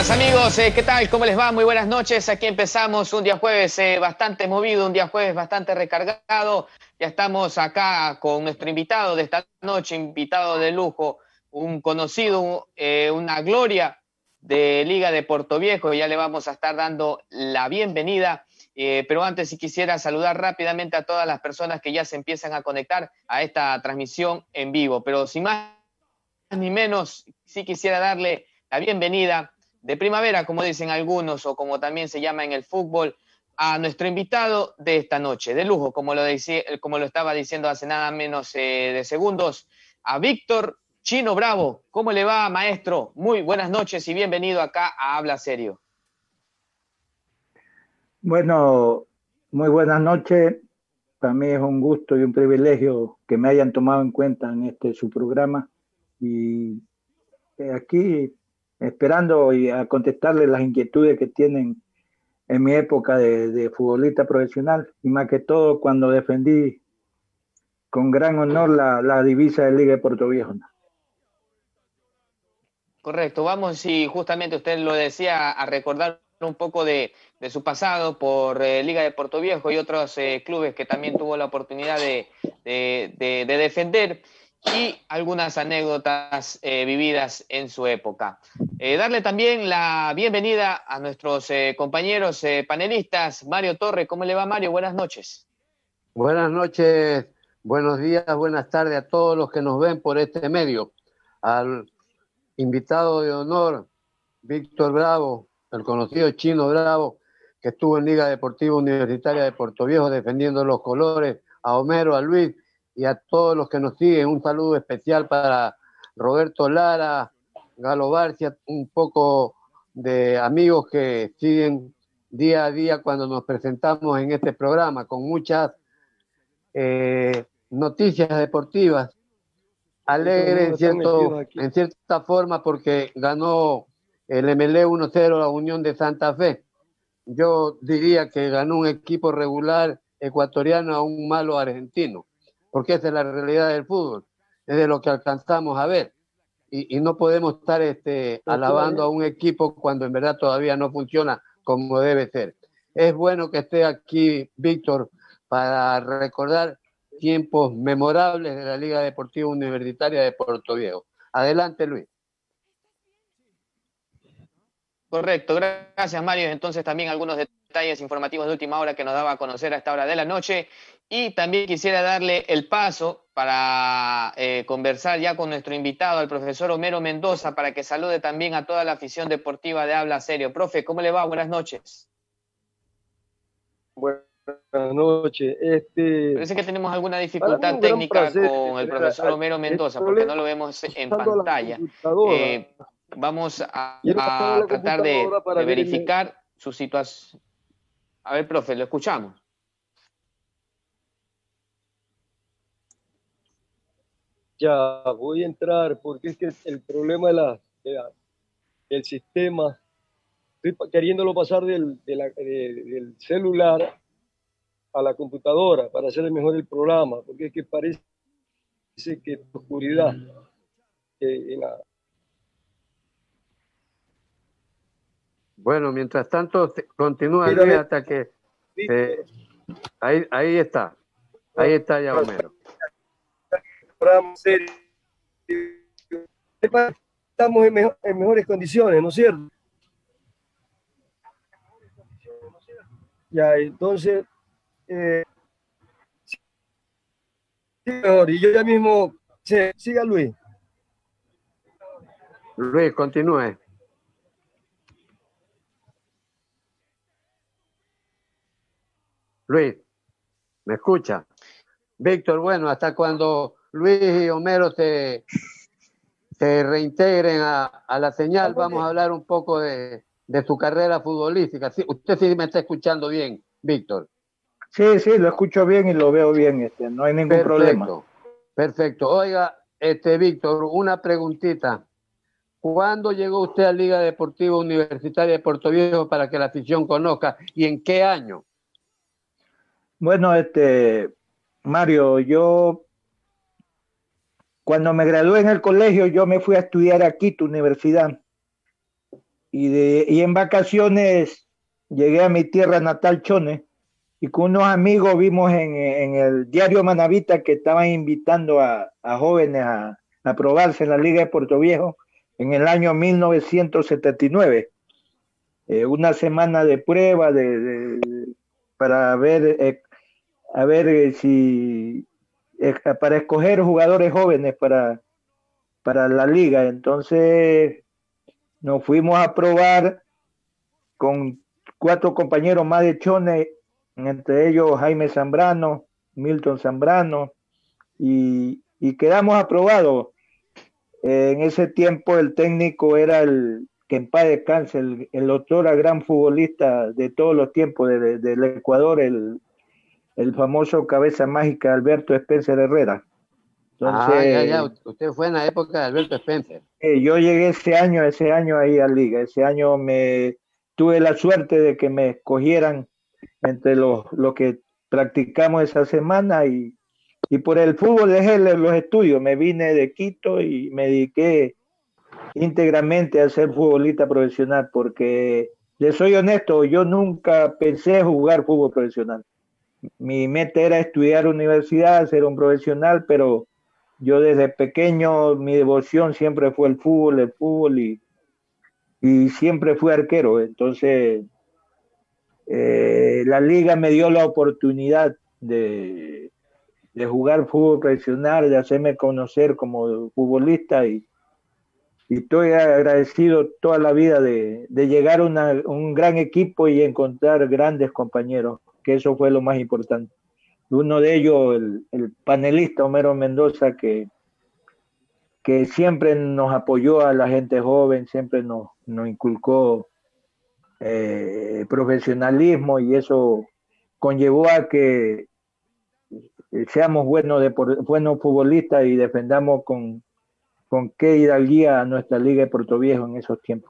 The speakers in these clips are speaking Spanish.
días, amigos, ¿qué tal? ¿Cómo les va? Muy buenas noches. Aquí empezamos un día jueves bastante movido, un día jueves bastante recargado. Ya estamos acá con nuestro invitado de esta noche, invitado de lujo, un conocido, una gloria de Liga de Portoviejo. Ya le vamos a estar dando la bienvenida. Pero antes sí quisiera saludar rápidamente a todas las personas que ya se empiezan a conectar a esta transmisión en vivo. Pero sin más ni menos, sí quisiera darle la bienvenida de primavera, como dicen algunos, o como también se llama en el fútbol, a nuestro invitado de esta noche, de lujo, como lo estaba diciendo hace nada menos de segundos, a Víctor Chino Bravo. ¿Cómo le va, maestro? Muy buenas noches y bienvenido acá a Habla Serio. Bueno, muy buenas noches. Para mí es un gusto y un privilegio que me hayan tomado en cuenta en su programa. Y aquí esperando y a contestarles las inquietudes que tienen en mi época de futbolista profesional y más que todo cuando defendí con gran honor la divisa de Liga de Portoviejo. Correcto, vamos y justamente usted lo decía, a recordar un poco de su pasado por Liga de Portoviejo y otros clubes que también tuvo la oportunidad de defender y algunas anécdotas vividas en su época. Darle también la bienvenida a nuestros compañeros panelistas. Mario Torre, ¿cómo le va, Mario? Buenas noches. Buenas noches, buenos días, buenas tardes a todos los que nos ven por este medio. Al invitado de honor, Víctor Bravo, el conocido Chino Bravo, que estuvo en Liga Deportiva Universitaria de Portoviejo defendiendo los colores, a Homero, a Luis y a todos los que nos siguen. Un saludo especial para Roberto Lara, Galo Barcia, un poco de amigos que siguen día a día cuando nos presentamos en este programa, con muchas noticias deportivas, alegre en cierta forma porque ganó el MLE 1-0 a Unión de Santa Fe. Yo diría que ganó un equipo regular ecuatoriano a un malo argentino, porque esa es la realidad del fútbol, es de lo que alcanzamos a ver. Y no podemos estar alabando a un equipo cuando en verdad todavía no funciona como debe ser. Es bueno que esté aquí Víctor para recordar tiempos memorables de la Liga Deportiva Universitaria de Portoviejo. Adelante, Luis. Correcto, gracias, Mario. Entonces también algunos detalles informativos de última hora que nos daba a conocer a esta hora de la noche. Y también quisiera darle el paso para conversar ya con nuestro invitado, el profesor Homero Mendoza, para que salude también a toda la afición deportiva de Habla Serio. Profe, ¿cómo le va? Buenas noches. Buenas noches. Parece que tenemos alguna dificultad técnica con el profesor Homero Mendoza, porque no lo vemos en pantalla. Vamos a tratar de verificar su situación. A ver, profe, lo escuchamos. Ya, voy a entrar porque es que el problema del sistema, estoy queriéndolo pasar del celular a la computadora para hacer mejor el programa, porque es que parece que oscuridad Bueno, mientras tanto, continúa Luis hasta que... ahí está. Ahí está ya Homero. Estamos en mejores condiciones, ¿no es cierto? Ya, entonces... sí, mejor. Y yo ya mismo... Siga Luis. Luis, continúe. Luis, ¿me escucha? Víctor, bueno, hasta cuando Luis y Homero se reintegren a la señal, vamos a hablar un poco de su carrera futbolística. Sí, usted sí me está escuchando bien, Víctor. Sí, lo escucho bien y lo veo bien, no hay ningún problema. Perfecto. Oiga, Víctor, una preguntita. ¿Cuándo llegó usted a Liga Deportiva Universitaria de Portoviejo para que la afición conozca? ¿Y en qué año? Bueno, Mario, yo cuando me gradué en el colegio, yo me fui a estudiar a Quito Universidad. y en vacaciones llegué a mi tierra natal, Chone, y con unos amigos vimos en el diario Manavita que estaban invitando a jóvenes a probarse en la Liga de Puerto Viejo en el año 1979. Una semana de prueba para ver, a ver si para escoger jugadores jóvenes para la liga. Entonces nos fuimos a probar con 4 compañeros más de Chone, entre ellos Jaime Zambrano, Milton Zambrano, y quedamos aprobados. En ese tiempo el técnico era que en paz descanse, el doctor a gran futbolista de todos los tiempos del Ecuador, el famoso cabeza mágica Alberto Spencer Herrera. Entonces, ya. Usted fue en la época de Alberto Spencer. Yo llegué ese año ahí a Liga. Ese año tuve la suerte de que me escogieran entre lo que practicamos esa semana y por el fútbol dejé los estudios. Me vine de Quito y me dediqué íntegramente a ser futbolista profesional, porque les soy honesto, yo nunca pensé jugar fútbol profesional. Mi meta era estudiar universidad, ser un profesional, pero yo desde pequeño mi devoción siempre fue el fútbol y siempre fui arquero. Entonces la liga me dio la oportunidad de jugar fútbol profesional, de hacerme conocer como futbolista y estoy agradecido toda la vida de llegar a un gran equipo y encontrar grandes compañeros, que eso fue lo más importante. Uno de ellos, el panelista Homero Mendoza, que siempre nos apoyó a la gente joven, siempre nos inculcó profesionalismo, y eso conllevó a que seamos buenos futbolistas y defendamos con qué hidalguía a nuestra Liga de Puerto Viejo en esos tiempos.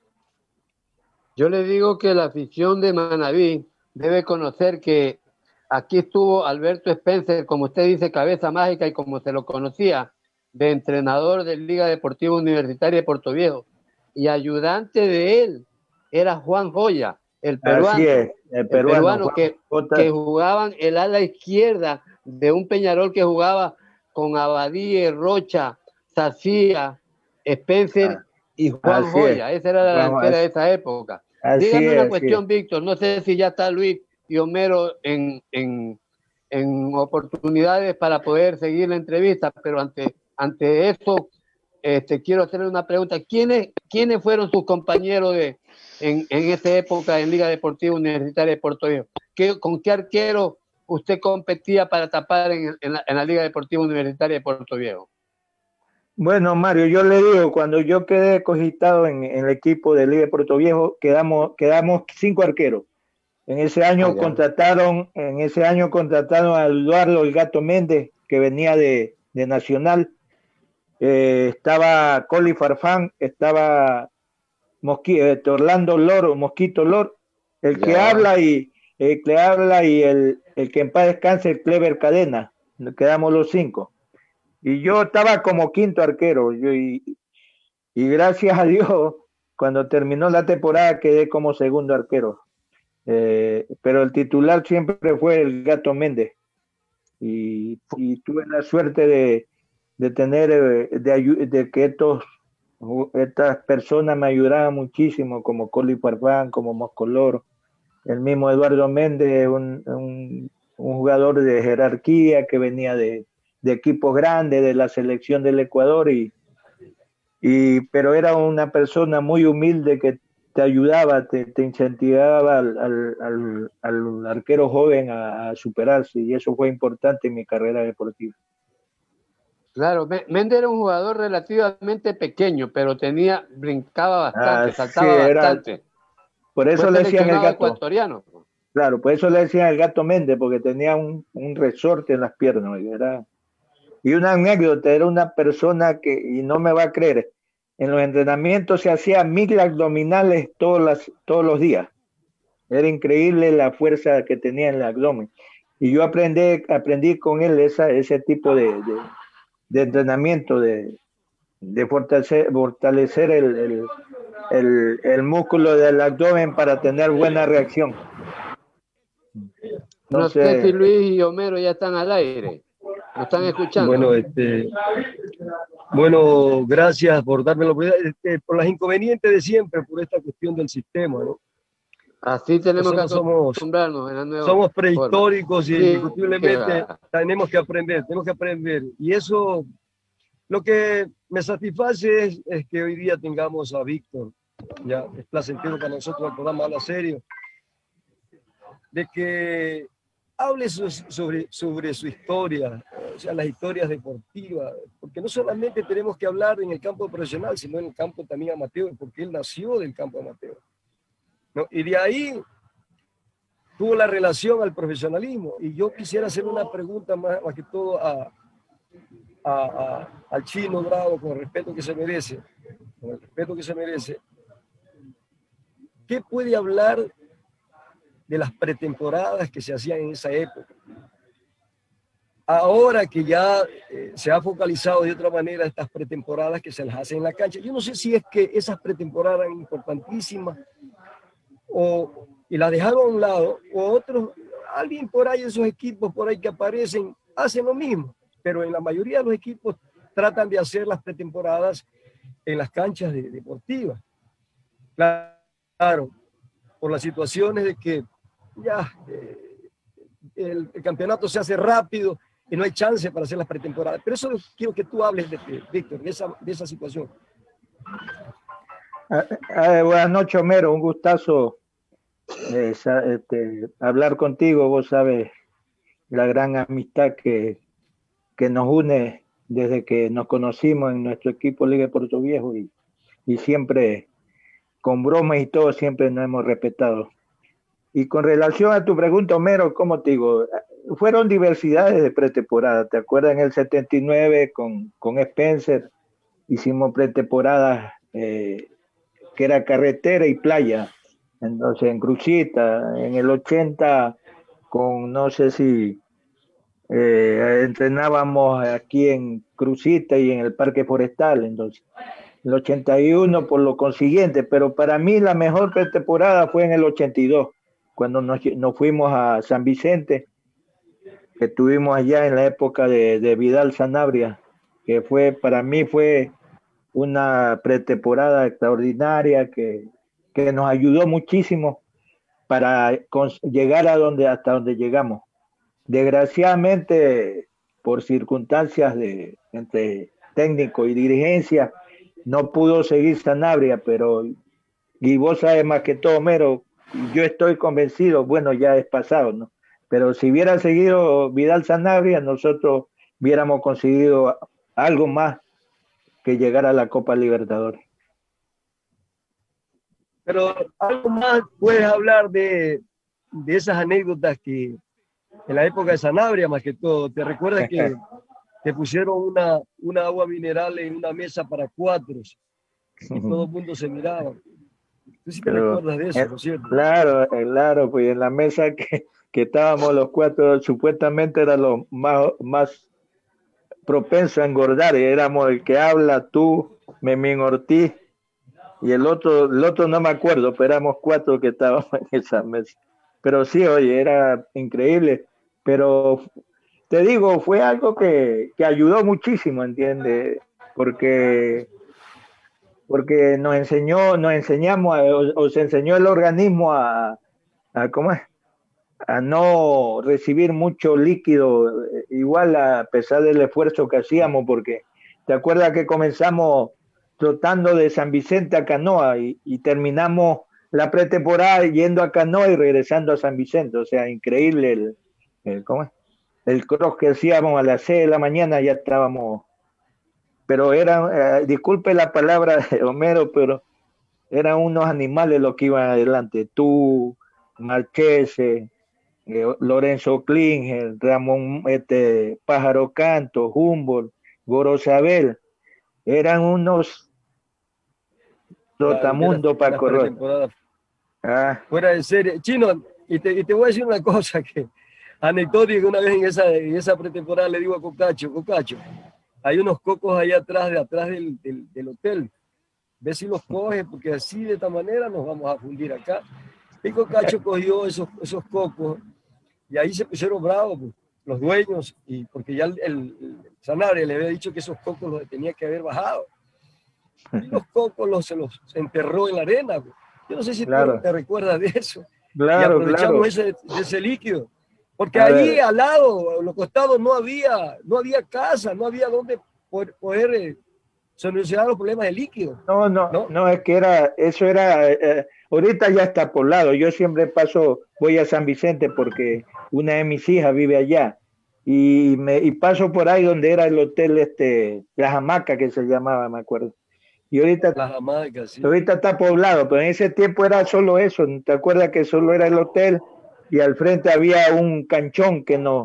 Yo le digo que la afición de Manaví debe conocer que aquí estuvo Alberto Spencer, como usted dice, cabeza mágica, y como se lo conocía, de entrenador de Liga Deportiva Universitaria de Puerto Viejo, y ayudante de él era Juan Joya, el peruano. Así es, el peruano que jugaban el ala izquierda de un Peñarol que jugaba con Abadie, Rocha, Sacía, Spencer y Juan Joya. Esa era la delantera de esa época. Dígame una cuestión, Víctor, no sé si ya está Luis y Homero en oportunidades para poder seguir la entrevista, pero ante eso quiero hacerle una pregunta. ¿Quiénes fueron sus compañeros en esa época en Liga Deportiva Universitaria de Puerto Viejo? ¿Con qué arquero usted competía para tapar en la Liga Deportiva Universitaria de Puerto Viejo? Bueno, Mario, yo le digo, cuando yo quedé cogitado en el equipo de Liga de Puerto Viejo, quedamos 5 arqueros. En ese año contrataron a Eduardo El Gato Méndez, que venía de Nacional. Estaba Coli Farfán, estaba Orlando Loro, Mosquito Lor, el que habla y el que en paz descanse, el Clever Cadena. Quedamos los 5. Y yo estaba como quinto arquero. Y gracias a Dios, cuando terminó la temporada quedé como segundo arquero. Pero el titular siempre fue el Gato Méndez. Y tuve la suerte de tener, de que estas personas me ayudaban muchísimo, como Coli Farfán, como Moscolor, el mismo Eduardo Méndez, un jugador de jerarquía que venía de equipos grandes, de la selección del Ecuador, pero era una persona muy humilde que te ayudaba, te incentivaba al arquero joven a superarse, y eso fue importante en mi carrera deportiva. Claro, Méndez era un jugador relativamente pequeño, pero brincaba bastante, saltaba bastante. Por eso le decían el gato ecuatoriano. Claro, por eso le decían el Gato Méndez, porque tenía un resorte en las piernas. Y una anécdota, era una persona que, y no me va a creer, en los entrenamientos se hacía 1000 abdominales todos los días. Era increíble la fuerza que tenía en el abdomen. Y yo aprendí con él ese tipo de entrenamiento, de fortalecer el músculo del abdomen para tener buena reacción. No sé si Luis y Homero ya están al aire. ¿Lo están escuchando? Bueno, gracias por darme la oportunidad, por las inconvenientes de siempre, por esta cuestión del sistema, ¿no? Así tenemos Nosotros que acostumbrarnos en la nueva somos prehistóricos forma. Y indiscutiblemente tenemos que aprender. Y eso, lo que me satisface es que hoy día tengamos a Víctor, ya es placentero para nosotros el programa Habla Serio, de que hable sobre su historia, o sea, las historias deportivas, porque no solamente tenemos que hablar en el campo profesional, sino en el campo también amateur, porque él nació del campo amateur, ¿no? Y de ahí tuvo la relación al profesionalismo. Y yo quisiera hacer una pregunta más que todo al Chino Bravo, con el respeto que se merece, ¿Qué puede hablar de las pretemporadas que se hacían en esa época? Ahora que ya se ha focalizado de otra manera estas pretemporadas que se las hacen en la cancha, yo no sé si es que esas pretemporadas eran importantísimas y las dejaron a un lado, o otros, alguien por ahí, esos equipos por ahí que aparecen, hacen lo mismo, pero en la mayoría de los equipos tratan de hacer las pretemporadas en las canchas deportivas. Claro, por las situaciones de que ya el campeonato se hace rápido y no hay chance para hacer las pretemporadas. Pero eso quiero que tú hables, Víctor, de esa situación. Buenas noches, Homero, un gustazo hablar contigo. Vos sabes la gran amistad que nos une desde que nos conocimos en nuestro equipo Liga de Puerto Viejo, y siempre con bromas y todo siempre nos hemos respetado. Y con relación a tu pregunta, Homero, ¿cómo te digo? Fueron diversidades de pretemporada. ¿Te acuerdas en el 79 con Spencer? Hicimos pretemporadas que era carretera y playa. Entonces en Crucita, en el 80 no sé si entrenábamos aquí en Crucita y en el Parque Forestal. Entonces el 81 por lo consiguiente, pero para mí la mejor pretemporada fue en el 82, cuando nos fuimos a San Vicente, que estuvimos allá en la época de Vidal Sanabria, que para mí fue una pretemporada extraordinaria que nos ayudó muchísimo para llegar hasta donde llegamos. Desgraciadamente, por circunstancias entre técnico y dirigencia, no pudo seguir Sanabria, y vos sabes más que todo, Homero, yo estoy convencido, bueno, ya es pasado, ¿no? Pero si hubiera seguido Vidal Sanabria, nosotros hubiéramos conseguido algo más que llegar a la Copa Libertadores. Pero algo más puedes hablar de esas anécdotas que en la época de Sanabria, más que todo. ¿Te recuerdas que pusieron una agua mineral en una mesa para 4 y todo el mundo se miraba? ¿Tú sí te recuerdas de eso, no es cierto? Claro, pues en la mesa que estábamos los 4, supuestamente era los más propenso a engordar, y éramos el que habla, tú, Memín Ortiz, y el otro no me acuerdo, pero éramos 4 que estábamos en esa mesa. Pero sí, oye, era increíble, pero te digo, fue algo que ayudó muchísimo, ¿entiendes? Porque nos enseñamos, o se enseñó el organismo a ¿cómo es? A no recibir mucho líquido, igual a pesar del esfuerzo que hacíamos, porque te acuerdas que comenzamos trotando de San Vicente a Canoa y terminamos la pretemporada yendo a Canoa y regresando a San Vicente. O sea, increíble ¿cómo es? El cross que hacíamos a las 6 de la mañana, ya estábamos, pero eran, disculpe la palabra, Homero, pero eran unos animales los que iban adelante. Tú, Marchese, Lorenzo Klinger, Ramón Pájaro Canto, Humboldt, Gorosabel, eran unos trotamundos para correr. Fuera de serie. Chino, y te voy a decir una cosa que anecdótica, que una vez en esa pretemporada le digo a Cocacho, hay unos cocos allá atrás del hotel. ve si los coge, porque así de esta manera nos vamos a fundir acá. Pico Cacho cogió esos cocos y ahí se pusieron bravos pues, los dueños, y porque ya el Sanabria le había dicho que esos cocos los tenía que haber bajado. Y los cocos se los enterró en la arena. Pues. Yo no sé si Claro. tú te recuerdas de eso. Claro, y aprovechamos claro. ese líquido. Porque A ahí ver. al lado, a los costados, no había casa, no había donde poder solucionar los problemas de líquido. No, es que eso era, ahorita ya está poblado. Yo siempre voy a San Vicente porque una de mis hijas vive allá y paso por ahí donde era el hotel, La Hamaca que se llamaba, me acuerdo. Y ahorita, Las hamacas, sí. ahorita está poblado, pero en ese tiempo era solo eso. ¿Te acuerdas que solo era el hotel y al frente había un canchón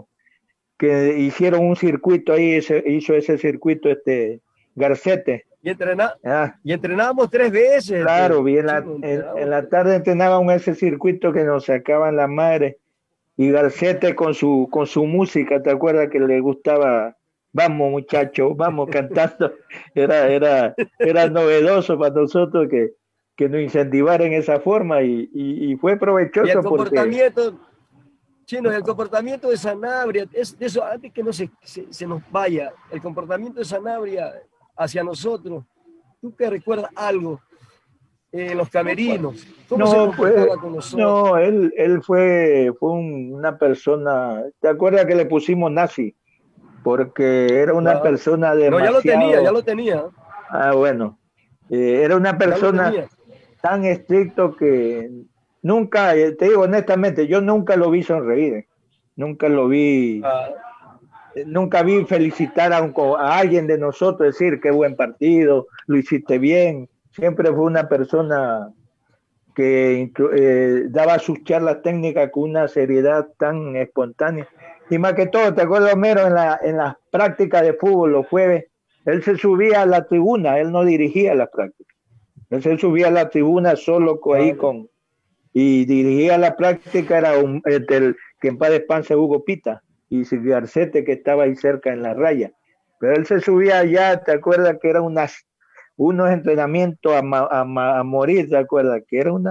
que hicieron un circuito ahí, hizo ese circuito Garcete. Y entrenábamos 3 veces. Claro, en la tarde entrenábamos ese circuito que nos sacaban la madre. Y Garcete con su música, ¿te acuerdas que le gustaba? Vamos muchachos, vamos cantando. Era novedoso para nosotros que nos incentivaran en esa forma y fue provechoso. Y el comportamiento, Chino, el comportamiento de Sanabria, es de eso, antes que no se nos vaya, el comportamiento de Sanabria hacia nosotros, ¿tú te recuerdas algo en los camerinos? ¿Cómo se comportaba con nosotros? No, él fue una persona, ¿te acuerdas que le pusimos nazi? Porque era una persona demasiado... No, ya lo tenía. Ah, bueno. Era una persona tan estricto que nunca, te digo honestamente, yo nunca lo vi sonreír. Nunca lo vi... Nunca vi felicitar a alguien de nosotros, decir qué buen partido, lo hiciste bien. Siempre fue una persona que daba sus charlas técnicas con una seriedad tan espontánea. Y más que todo, ¿te acuerdas, Homero, en las prácticas de fútbol los jueves? Él se subía a la tribuna, él no dirigía las prácticas. Él se subía a la tribuna solo ahí y dirigía la práctica, era que en paz descanse Hugo Pita y Garcete, que estaba ahí cerca en la raya. Pero él se subía allá, ¿te acuerdas que eran unos entrenamientos a morir, ¿te acuerdas? Que eran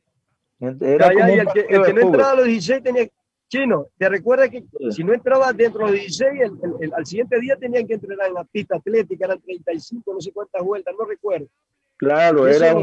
Era como el que no entraba a los 16 tenía... Chino, ¿te recuerdas que si no entraba dentro de los 16, al siguiente día tenían que entrenar en la pista atlética, eran 35, no sé cuántas vueltas, no recuerdo? Claro,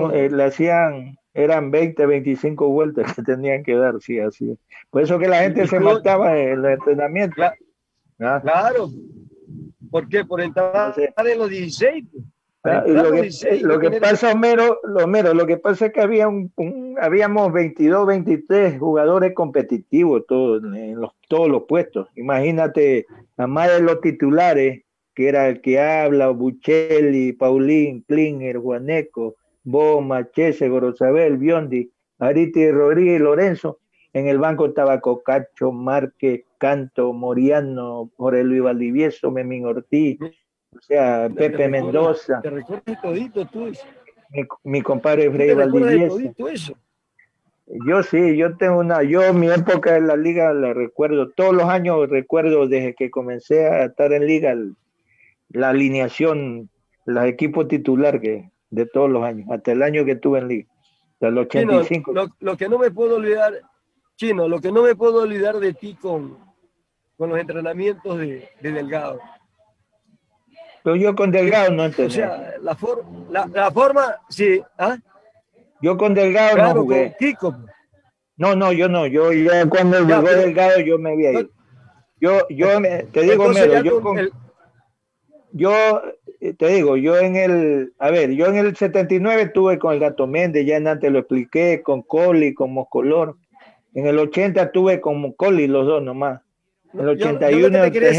eran 20, 25 vueltas que tenían que dar, sí, así. Por eso que la gente se mataba en los entrenamientos. Claro. ¿Por qué? Por entrar en los 16. Lo que pasa, Homero, lo que pasa es que habíamos 22, 23 jugadores competitivos en todos los puestos. Imagínate, además de los titulares, que era el que habla, Buccelli, Paulín, Klinger, Juaneco, Boma, Chese, Gorosabel, Biondi, Ariti, Rodríguez, Lorenzo. En el banco estaba Cocacho, Márquez, Canto, Moriano, Jorge Luis Valdivieso, Memín Ortiz, o sea, Pepe Mendoza. ¿Te recuerdas todito tú eso? Mi compadre Freddy Valdivieso. Yo sí, yo mi época en la liga la recuerdo, todos los años recuerdo desde que comencé a estar en liga, la alineación, los equipos titular de todos los años, hasta el año que estuve en liga, hasta el 85. Chino, lo que no me puedo olvidar, Chino, lo que no me puedo olvidar de ti con los entrenamientos de Delgado. Pero yo con Delgado no entendí. O sea, la forma, sí. ¿Ah? Yo con Delgado no jugué. Con Kiko. No, yo no. Yo ya cuando llegó Delgado yo me vi ahí. Te digo, Mero, yo en el 79 estuve con el Gato Méndez, ya antes lo expliqué, con Coli, con Moscolor. En el 80 estuve con Coli, los dos nomás. En el 81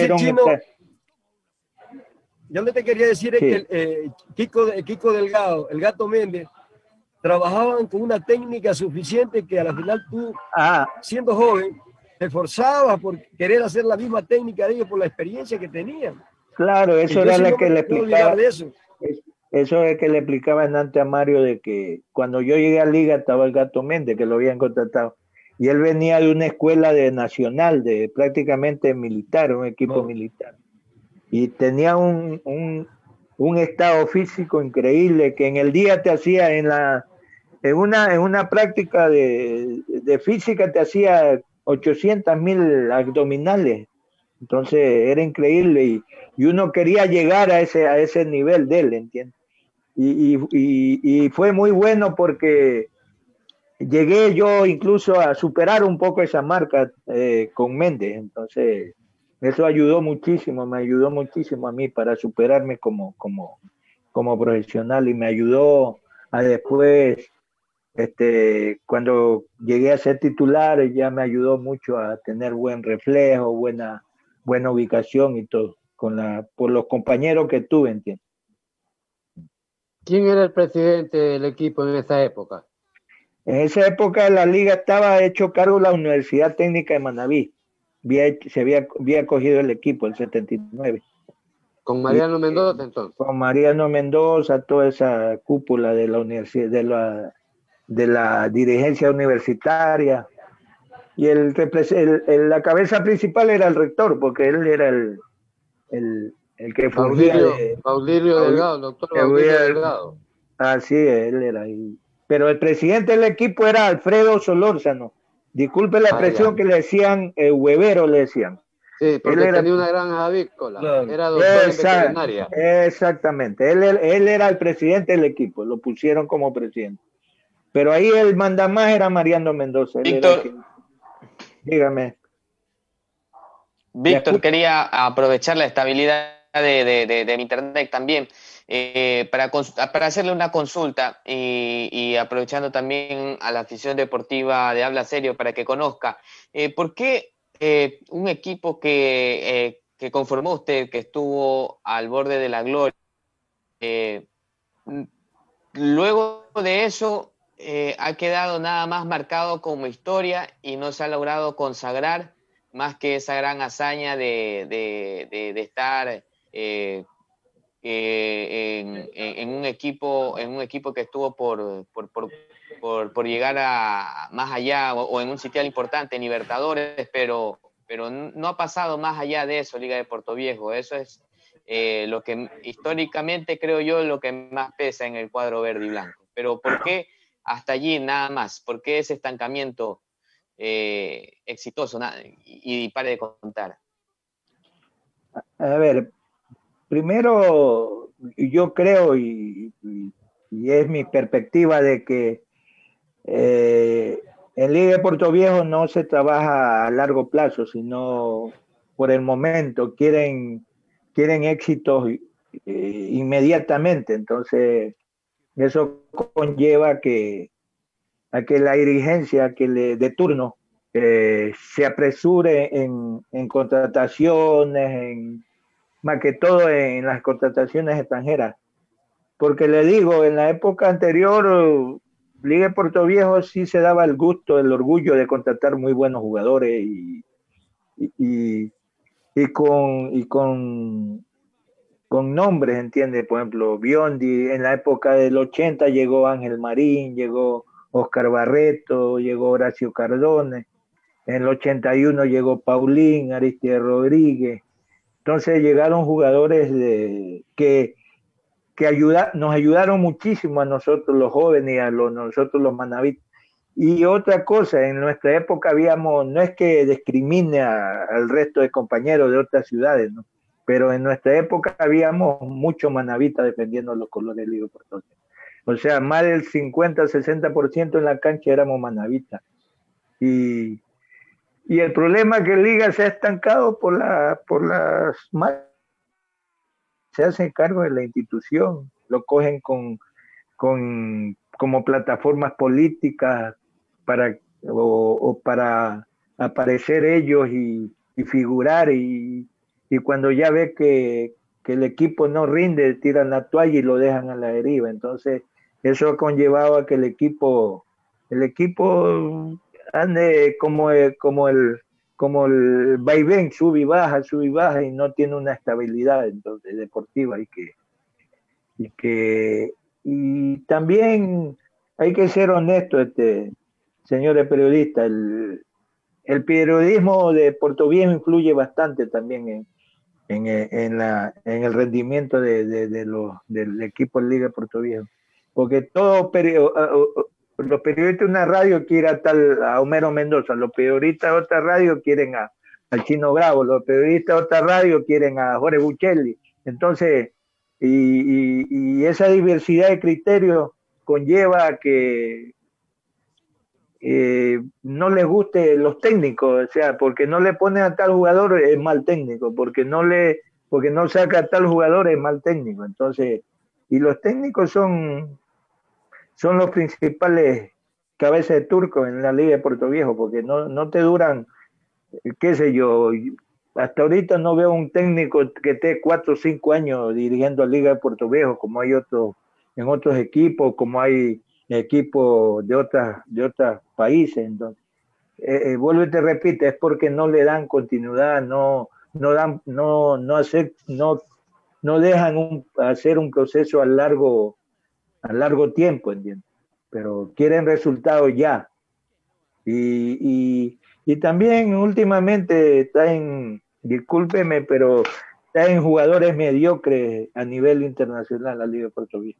yo le te quería decir es que Kiko Delgado, el Gato Méndez, trabajaban con una técnica suficiente que a la final tú, siendo joven, te esforzabas por querer hacer la misma técnica de ellos por la experiencia que tenían. Claro, eso era lo que le explicaba. Eso es que le explicaba antes a Mario de que cuando yo llegué a Liga estaba el Gato Méndez, que lo habían contratado. Y él venía de una escuela nacional, prácticamente militar, un equipo militar. Y tenía un un estado físico increíble, que en el día te hacía en una práctica de física te hacía 800.000 abdominales. Entonces era increíble y uno quería llegar a ese nivel de él, ¿entiendes? Y fue muy bueno porque llegué yo incluso a superar un poco esa marca con Méndez. Entonces eso ayudó muchísimo, me ayudó muchísimo a mí para superarme como profesional y me ayudó a después, cuando llegué a ser titular, ya me ayudó mucho a tener buen reflejo, buena ubicación y todo, por los compañeros que tuve, ¿entiendes? ¿Quién era el presidente del equipo en esa época? En esa época la liga estaba hecho cargo de la Universidad Técnica de Manabí. Había cogido el equipo, el 79. Con Mariano Mendoza, entonces. Con Mariano Mendoza, toda esa cúpula de la universidad, de la dirigencia universitaria. Y la cabeza principal era el rector, porque él era el que fungía Baudilio Delgado, el doctor Baudilio Delgado. Así él era ahí. Pero el presidente del equipo era Alfredo Solórzano. Disculpe la expresión que le decían huevero, le decían. Sí, porque tenía una granja avícola. Era doctor en veterinaria. Exactamente. Él era el presidente del equipo. Lo pusieron como presidente. Pero ahí el mandamás era Mariano Mendoza. Víctor. Dígame. Víctor, quería aprovechar la estabilidad de mi internet también para hacerle una consulta y aprovechando también a la afición deportiva de Habla Serio para que conozca. ¿Por qué un equipo que conformó usted, que estuvo al borde de la gloria, luego de eso ha quedado nada más marcado como historia y no se ha logrado consagrar más que esa gran hazaña de estar en un equipo que estuvo por llegar a más allá o en un sitial importante en Libertadores, pero no ha pasado más allá de eso, Liga de Portoviejo? Eso es lo que históricamente creo yo lo que más pesa en el cuadro verde y blanco. Pero ¿por qué hasta allí nada más? ¿Por qué ese estancamiento exitoso? Y pare de contar. A ver, primero yo creo y es mi perspectiva de que en Liga de Portoviejo no se trabaja a largo plazo, sino por el momento. Quieren éxitos inmediatamente. Entonces eso conlleva a que la dirigencia de turno se apresure en contrataciones, más que todo en las contrataciones extranjeras. Porque le digo, en la época anterior, Liga de Portoviejo sí se daba el gusto, el orgullo de contratar muy buenos jugadores y con nombres, ¿entiendes? Por ejemplo, Biondi, en la época del 80 llegó Ángel Marín, llegó Oscar Barreto, llegó Horacio Cardone, en el 81 llegó Paulín, Aristide Rodríguez. Entonces llegaron jugadores que nos ayudaron muchísimo a nosotros los jóvenes y a nosotros los manavitas. Y otra cosa, en nuestra época no es que discrimine al resto de compañeros de otras ciudades, ¿no? Pero en nuestra época habíamos muchos manavitas defendiendo los colores de Liga de Portoviejo. O sea, más del 50-60% en la cancha éramos manavitas. Y el problema es que Liga se ha estancado por las se hacen cargo de la institución, lo cogen como plataformas políticas para aparecer ellos y figurar, y cuando ya ve que el equipo no rinde, tiran la toalla y lo dejan a la deriva. Entonces eso ha conllevado a que el equipo ande como el vaivén, sube y baja, y no tiene una estabilidad entonces deportiva. Y también hay que ser honesto, señores periodistas, el periodismo de Portoviejo influye bastante también en el rendimiento del equipo de Liga de Puerto Viejo. Porque los periodistas de una radio quieren a Homero Mendoza, los periodistas de otra radio quieren al Chino Bravo, los periodistas de otra radio quieren a Jorge Buchelli. Entonces, y esa diversidad de criterios conlleva a que no les guste los técnicos, o sea, porque no le ponen a tal jugador es mal técnico, porque no saca a tal jugador es mal técnico. Entonces, y los técnicos son los principales cabezas de turco en la Liga de Puerto Viejo, porque no te duran, qué sé yo, hasta ahorita no veo un técnico que esté 4 o 5 años dirigiendo a Liga de Puerto Viejo, como hay en otros equipos, como hay equipos de otros países. Entonces, vuelvo y te repito, es porque no le dan continuidad, no dejan hacer un proceso a largo tiempo, ¿entiendes? Pero quieren resultados ya. Y también últimamente discúlpeme, pero está en jugadores mediocres a nivel internacional la Liga de Puerto Viejo.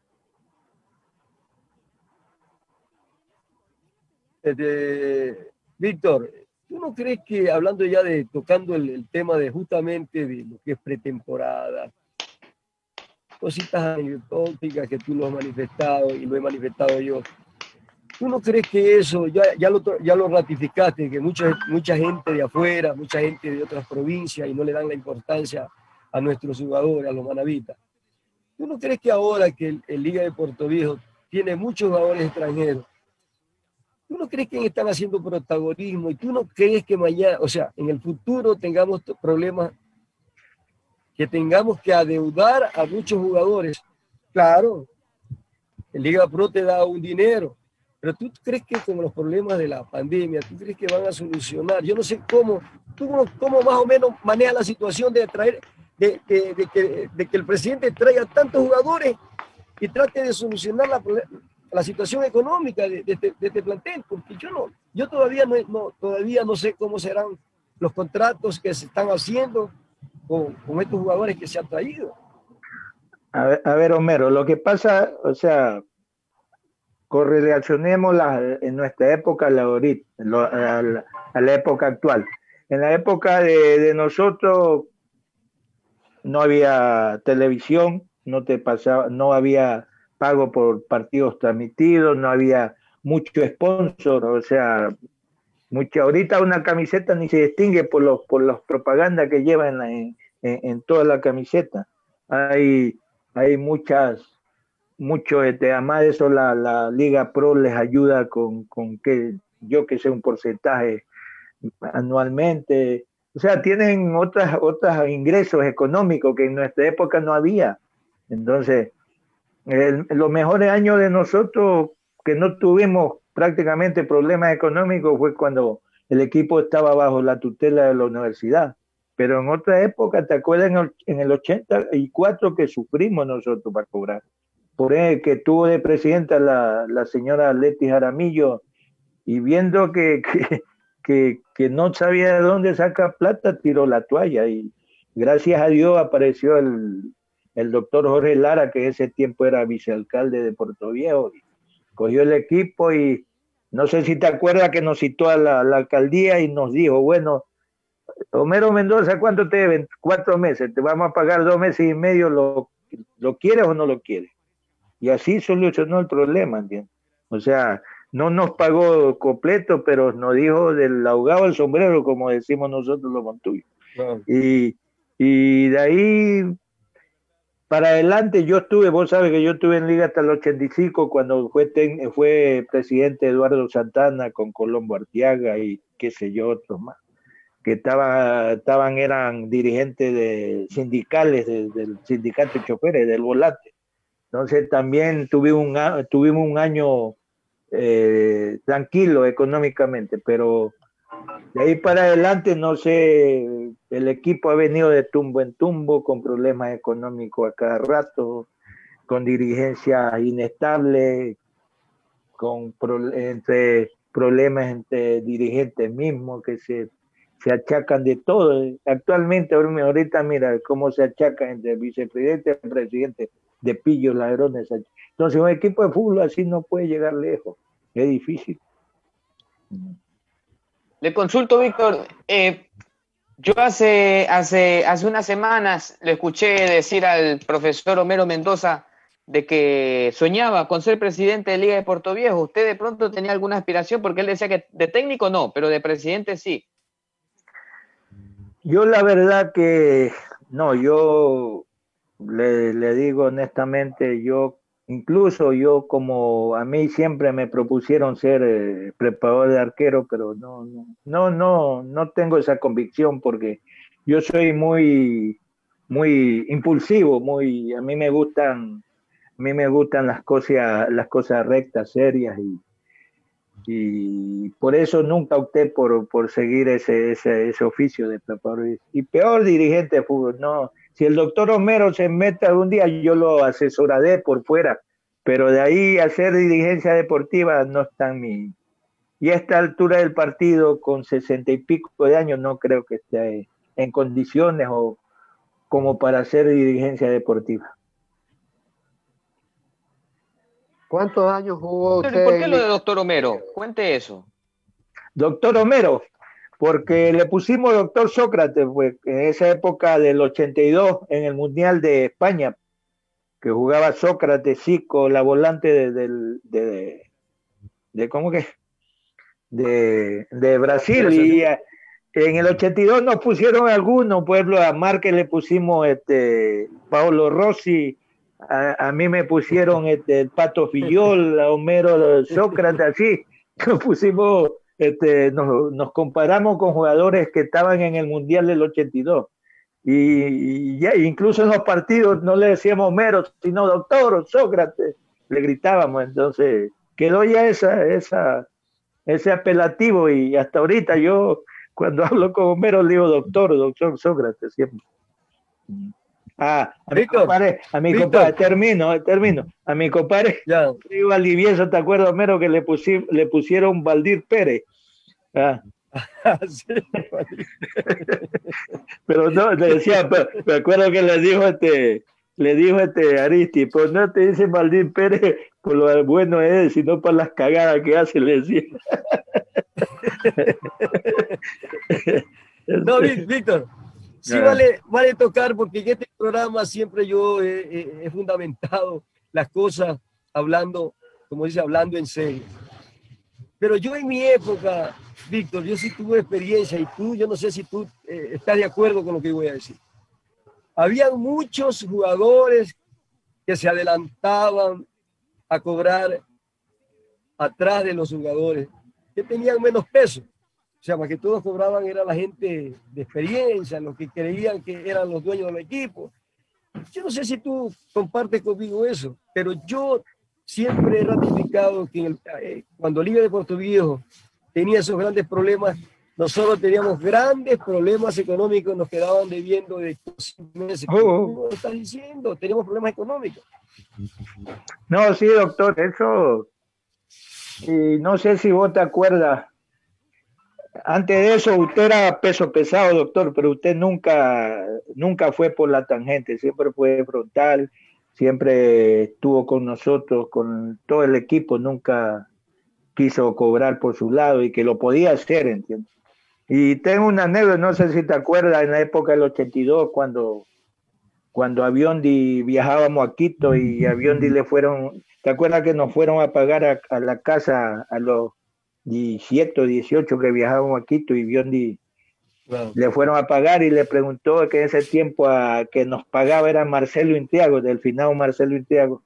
Víctor, ¿tú no crees que, hablando ya tocando el tema de justamente de lo que es pretemporada, cositas anecdóticas que tú lo has manifestado y lo he manifestado yo, ¿tú no crees que eso, ya lo ratificaste, que mucha gente de afuera, mucha gente de otras provincias y no le dan la importancia a nuestros jugadores, a los manavitas? ¿Tú no crees que ahora que el Liga de Puerto Viejo tiene muchos jugadores extranjeros, tú no crees que están haciendo protagonismo y tú no crees que mañana, o sea, en el futuro tengamos problemas, que tengamos que adeudar a muchos jugadores? Claro, el Liga Pro te da un dinero, pero tú crees que con los problemas de la pandemia, tú crees que van a solucionar. Yo no sé cómo más o menos maneja la situación de traer, de que el presidente traiga tantos jugadores y trate de solucionar la situación económica de este plantel, porque yo todavía no sé cómo serán los contratos que se están haciendo con estos jugadores que se han traído. A ver, Homero, lo que pasa, o sea, correlacionemos en nuestra época a la época actual. En la época de nosotros no había televisión, no había pago por partidos transmitidos, no había mucho sponsor, o sea, ahorita una camiseta ni se distingue por las propagandas que llevan en toda la camiseta. Hay además de eso la Liga Pro les ayuda con que sé, un porcentaje anualmente. O sea, tienen otros ingresos económicos que en nuestra época no había. Entonces, los mejores años de nosotros, que no tuvimos prácticamente problemas económicos, fue cuando el equipo estaba bajo la tutela de la universidad. Pero en otra época, ¿te acuerdas en el 84 que sufrimos nosotros para cobrar? Por el que tuvo de presidenta la señora Leti Jaramillo, y viendo que no sabía de dónde sacar plata, tiró la toalla, y gracias a Dios apareció el doctor Jorge Lara, que en ese tiempo era vicealcalde de Puerto Viejo, y cogió el equipo, y no sé si te acuerdas que nos citó a la alcaldía y nos dijo, bueno, Homero Mendoza, ¿cuánto te deben? 4 meses, te vamos a pagar 2 meses y medio, ¿lo quieres o no lo quieres? Y así solucionó el problema, ¿entiendes? O sea, no nos pagó completo, pero nos dijo del ahogado al sombrero, como decimos nosotros los montuyos. Wow. Y de ahí para adelante vos sabes que yo estuve en Liga hasta el 85, cuando fue presidente Eduardo Santana con Colombo Arteaga y qué sé yo, otros más, que eran dirigentes sindicales del sindicato de choferes, del volante. Entonces también tuvimos un año tranquilo económicamente, pero de ahí para adelante, no sé, el equipo ha venido de tumbo en tumbo, con problemas económicos a cada rato, con dirigencias inestables, entre problemas entre dirigentes mismos que se achacan de todo. Actualmente, ahorita mira cómo se achacan entre vicepresidente y presidente de pillos, ladrones. Entonces, un equipo de fútbol así no puede llegar lejos. Es difícil. Le consulto, Víctor. Yo hace unas semanas le escuché decir al profesor Homero Mendoza de que soñaba con ser presidente de Liga de Puerto Viejo. ¿Usted de pronto tenía alguna aspiración? Porque él decía que de técnico no, pero de presidente sí. Yo la verdad que no, yo le digo honestamente, incluso yo como a mí siempre me propusieron ser preparador de arquero, pero no tengo esa convicción porque yo soy muy impulsivo, a mí me gustan las cosas rectas, serias y por eso nunca opté por seguir ese oficio de preparador y peor dirigente de fútbol. No, si el doctor Homero se mete algún día, yo lo asesoraré por fuera, pero de ahí a hacer dirigencia deportiva no está en mi... Y a esta altura del partido, con 60 y pico de años, no creo que esté en condiciones o como para hacer dirigencia deportiva. ¿Cuántos años jugó usted? ¿Por qué lo de doctor Homero? Cuente eso. Doctor Homero, porque le pusimos doctor Sócrates, pues, en esa época del 82, en el Mundial de España, que jugaba Sócrates, Zico, la volante de ¿cómo que? De Brasil, y en el 82 nos pusieron algunos, pueblo, a Márquez le pusimos Paolo Rossi, a mí me pusieron el Pato Fillol, a Homero Sócrates, así, nos pusimos, nos comparamos con jugadores que estaban en el Mundial del 82. Y ya, incluso en los partidos no le decíamos Homero, sino doctor Sócrates, le gritábamos. Entonces quedó ya ese apelativo, y hasta ahorita yo cuando hablo con Homero le digo doctor Sócrates siempre. A mi compadre, termino, a mi compadre Valdivieso, ¿te acuerdas, Homero, que le pusieron Valdir Pérez? Sí. Pero no, le decía, me acuerdo que le dijo Aristi, pues no te dice Valdir Pérez por lo bueno es, sino por las cagadas que hace, le decía. No, Víctor, sí vale tocar, porque en este programa siempre yo he fundamentado las cosas hablando, como dice, hablando en serio. Pero yo en mi época, Víctor, yo sí tuve experiencia, y tú, yo no sé si tú estás de acuerdo con lo que voy a decir. Había muchos jugadores que se adelantaban a cobrar atrás de los jugadores que tenían menos peso. O sea, más que todos cobraban era la gente de experiencia, los que creían que eran los dueños del equipo. Yo no sé si tú compartes conmigo eso, pero yo siempre he ratificado que cuando Liga de Puerto Viejo tenía esos grandes problemas, nosotros teníamos grandes problemas económicos, nos quedaban debiendo de 5 meses. ¿Cómo estás diciendo? Teníamos problemas económicos. No, sí, doctor, eso, y no sé si vos te acuerdas, antes de eso usted era peso pesado, doctor, pero usted nunca fue por la tangente, siempre fue frontal, siempre estuvo con nosotros, con todo el equipo, nunca quiso cobrar por su lado, y que lo podía hacer, ¿entiendes? Y tengo una anécdota, no sé si te acuerdas, en la época del 82, cuando a Biondi viajábamos a Quito, y a Biondi ¿te acuerdas que nos fueron a pagar a la casa a los 17 o 18 que viajábamos a Quito, y Biondi le fueron a pagar, y le preguntó que en ese tiempo que nos pagaba era Marcelo Intiago, del finado Marcelo Intiago.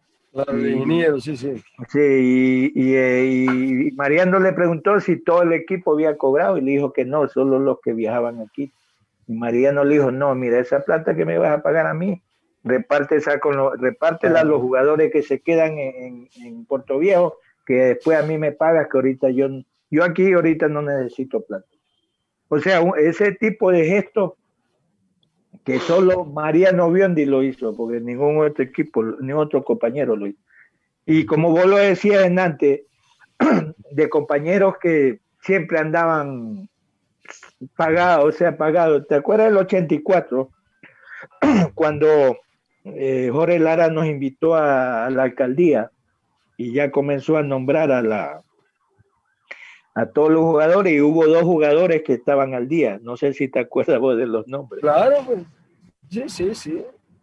Sí, y Mariano le preguntó si todo el equipo había cobrado, y le dijo que no, solo los que viajaban aquí. Y Mariano le dijo, no, mira, esa plata que me vas a pagar a mí, repártela a los jugadores que se quedan en Puerto Viejo, que después a mí me pagas, que ahorita yo aquí ahorita no necesito plata. O sea, ese tipo de gestos que solo Mariano Biondi lo hizo, porque ningún otro equipo, ningún otro compañero lo hizo. Y como vos lo decías antes, de compañeros que siempre andaban pagado, o sea, pagado. ¿Te acuerdas del 84? Cuando Jorge Lara nos invitó a la alcaldía y ya comenzó a nombrar a todos los jugadores y hubo 2 jugadores que estaban al día. No sé si te acuerdas vos de los nombres. Claro, pues. Sí.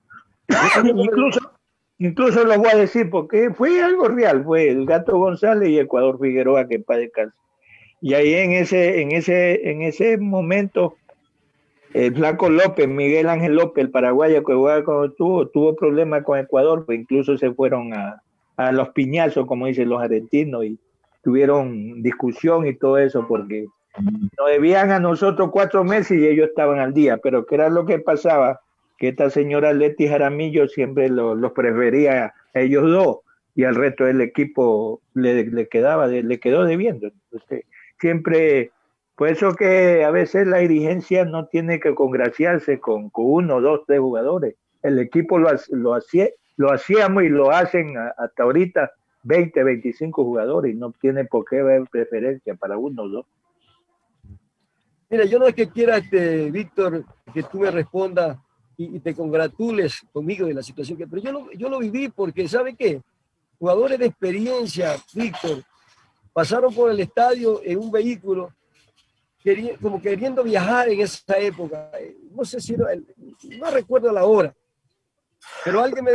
Incluso los voy a decir porque fue algo real. Fue el Gato González y Ecuador Figueroa, que para descansar. Y ahí en ese momento, el Flaco López, Miguel Ángel López, el paraguayo que jugaba cuando tuvo problemas con Ecuador, pues incluso se fueron a los piñazos, como dicen los argentinos, y tuvieron discusión y todo eso, porque nos debían a nosotros 4 meses y ellos estaban al día. Pero ¿qué era lo que pasaba? Que esta señora Leti Jaramillo siempre los prefería a ellos 2 y al resto del equipo le quedó debiendo. Entonces, siempre, por eso que a veces la dirigencia no tiene que congraciarse con 1, 2, 3 jugadores. El equipo lo hacíamos y lo hacen hasta ahorita 20, 25 jugadores y no tiene por qué haber preferencia para 1 o 2. Mira, yo no es que quiera, Víctor, que tú me respondas y te congratules conmigo de la situación pero yo lo viví porque, ¿sabe qué? Jugadores de experiencia, Víctor, pasaron por el estadio en un vehículo como queriendo viajar en esa época. No sé si no recuerdo la hora, pero alguien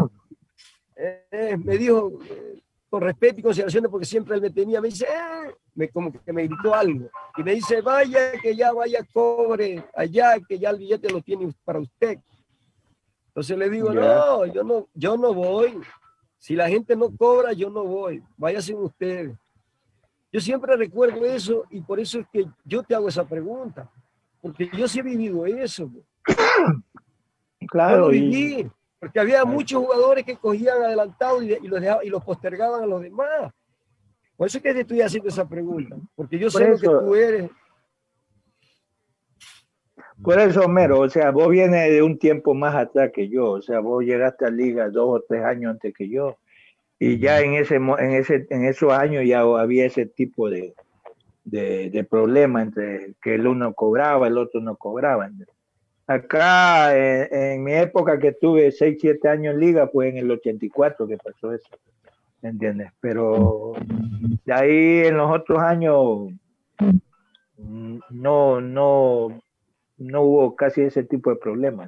me dijo con respeto y consideración, porque siempre él me tenía, me dice, como que me gritó algo, y me dice, vaya, cobre allá, que ya el billete lo tiene para usted. Entonces le digo, no, yo no voy. Si la gente no cobra, yo no voy. Váyanse ustedes. Yo siempre recuerdo eso y por eso es que yo te hago esa pregunta, porque yo sí he vivido eso. Claro, yo lo viví, porque había muchos jugadores que cogían adelantados y los postergaban a los demás. Por eso es que te estoy haciendo esa pregunta, porque yo sé lo que tú eres. Por eso, Homero, o sea, vos vienes de un tiempo más atrás que yo, o sea, vos llegaste a Liga 2 o 3 años antes que yo, y ya en esos años ya había ese tipo de problema entre que el uno cobraba, el otro no cobraba. Acá, en mi época que tuve 6, 7 años en Liga, fue en el 84 que pasó eso, ¿entiendes? Pero de ahí en los otros años no hubo casi ese tipo de problemas.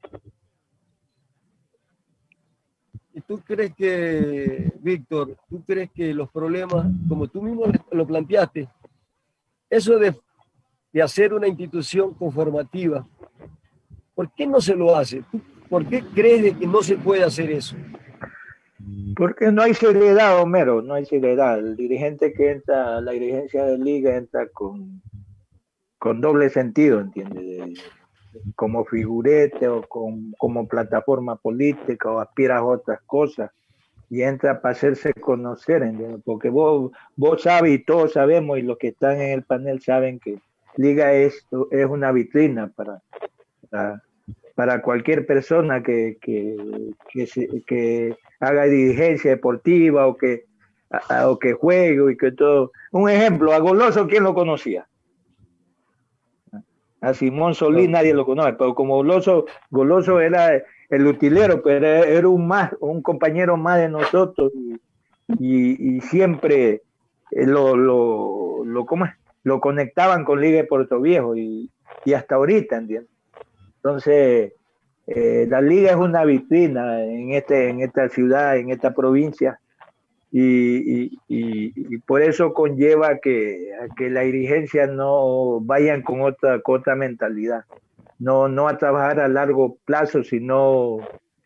¿Y tú crees que, Víctor, los problemas, como tú mismo lo planteaste, eso de hacer una institución conformativa, ¿por qué no se lo hace? ¿Por qué crees que no se puede hacer eso? Porque no hay seriedad, Homero, no hay seriedad. El dirigente que entra a la dirigencia de Liga entra con doble sentido, ¿entiendes? Como figurete o como plataforma política o aspira a otras cosas y entra para hacerse conocer, ¿entiendes? Porque vos sabes y todos sabemos y los que están en el panel saben que Liga es una vitrina para cualquier persona que haga dirigencia deportiva o que juegue y que todo. Un ejemplo, a Goloso, ¿quién lo conocía? A Simón Solís nadie lo conoce, pero como Goloso era el utilero, pero era un compañero más de nosotros y siempre lo conectaban con Liga de Puerto Viejo y hasta ahorita, ¿entiendes? Entonces, la Liga es una vitrina en esta ciudad, en esta provincia, y por eso conlleva a que la dirigencia no vayan con otra mentalidad, no a trabajar a largo plazo, sino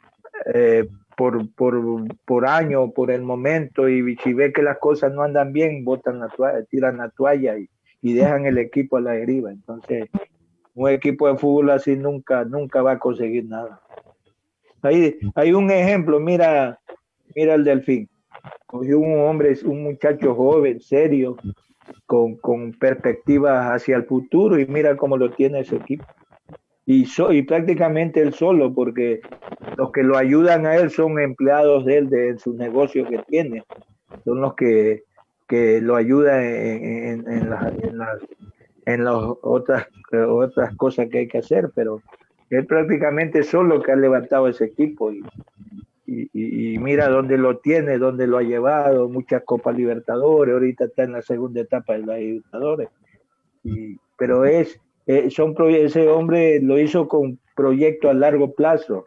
por año, por el momento, y si ve que las cosas no andan bien, tiran la toalla y dejan el equipo a la deriva. Entonces, un equipo de fútbol así nunca va a conseguir nada. Hay un ejemplo, mira el Delfín. Cogió un muchacho joven, serio, con perspectivas hacia el futuro y mira cómo lo tiene ese equipo. Y prácticamente él solo, porque los que lo ayudan a él son empleados de él, de sus negocios que tiene. Son los que lo ayudan en en las otras cosas que hay que hacer, pero él prácticamente solo que ha levantado ese equipo y mira dónde lo tiene, dónde lo ha llevado, muchas Copas Libertadores, ahorita está en la segunda etapa de la Libertadores, pero ese hombre lo hizo con proyecto a largo plazo.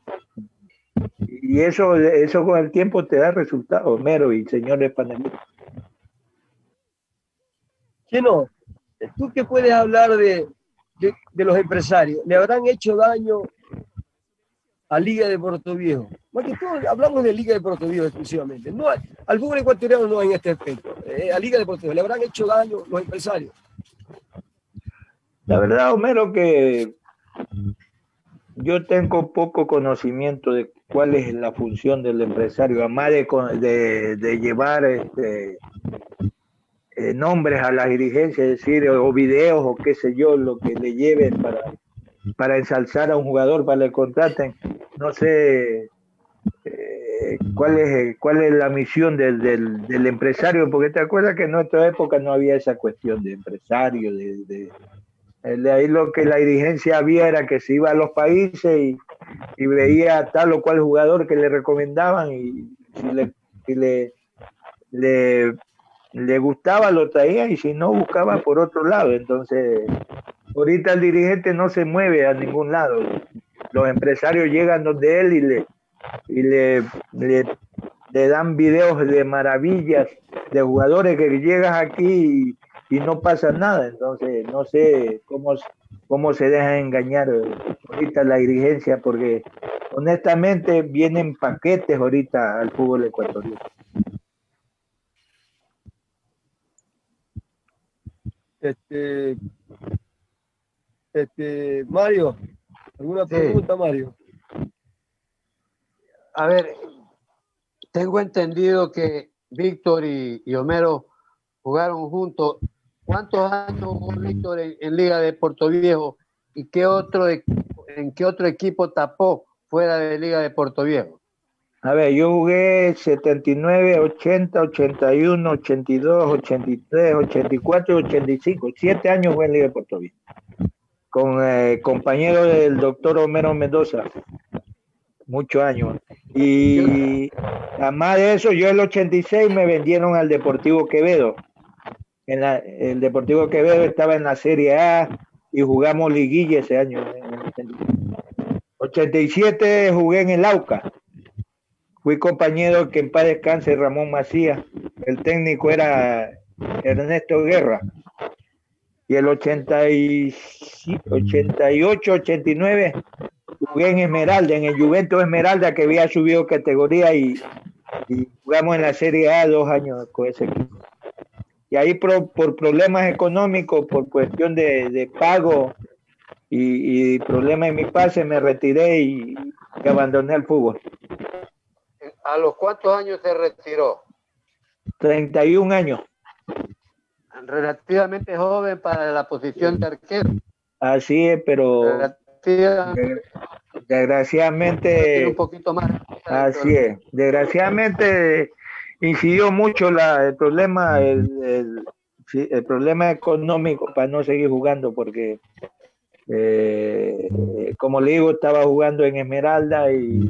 Y eso con el tiempo te da resultados, Mero y señores panelistas. Chino, ¿tú qué puedes hablar de los empresarios? ¿Le habrán hecho daño a Liga de Puerto Viejo? Más que todo, hablamos de Liga de Puerto Viejo exclusivamente. No al fútbol ecuatoriano no en este aspecto. A Liga de Puerto Viejo, ¿le habrán hecho daño los empresarios? La verdad, Homero, que yo tengo poco conocimiento de cuál es la función del empresario, además de llevar nombres a la dirigencia, es decir, o videos o qué sé yo, lo que le lleven para ensalzar a un jugador, para que le contraten. No sé cuál es la misión del empresario, porque te acuerdas que en nuestra época no había esa cuestión de empresario, de ahí lo que la dirigencia había era que se iba a los países y veía tal o cual jugador que le recomendaban y si le gustaba lo traía y si no buscaba por otro lado. Entonces ahorita el dirigente no se mueve a ningún lado, los empresarios llegan donde él y le dan videos de maravillas de jugadores que llegas aquí y no pasa nada. Entonces no sé cómo se deja engañar ahorita la dirigencia, porque honestamente vienen paquetes ahorita al fútbol ecuatoriano. Mario, ¿alguna pregunta, sí. Mario? A ver, tengo entendido que Víctor y Homero jugaron juntos. ¿Cuántos años jugó Víctor en Liga de Puerto Viejo y en qué otro equipo tapó fuera de Liga de Puerto Viejo? A ver, yo jugué 79, 80, 81, 82, 83, 84 y 85. 7 años jugué en Liga de Puerto Viejo. Con compañero del doctor Homero Mendoza. Muchos años. Y además de eso, yo en el 86 me vendieron al Deportivo Quevedo. El Deportivo Quevedo estaba en la Serie A y jugamos liguilla ese año. En el 87 jugué en el Aucas. Fui compañero, que en paz descanse, Ramón Macías. El técnico era Ernesto Guerra. Y el 88, 89 jugué en Esmeralda, en el Juventus Esmeralda, que había subido categoría y jugamos en la Serie A 2 años con ese equipo. Y ahí por problemas económicos, por cuestión de pago y problemas en mi pase, me retiré y abandoné el fútbol. ¿A los cuántos años se retiró? 31 años. Relativamente joven para la posición de arquero. Así es, pero desgraciadamente un poquito más. Así es. Desgraciadamente incidió mucho el problema económico para no seguir jugando, porque como le digo, estaba jugando en Esmeralda y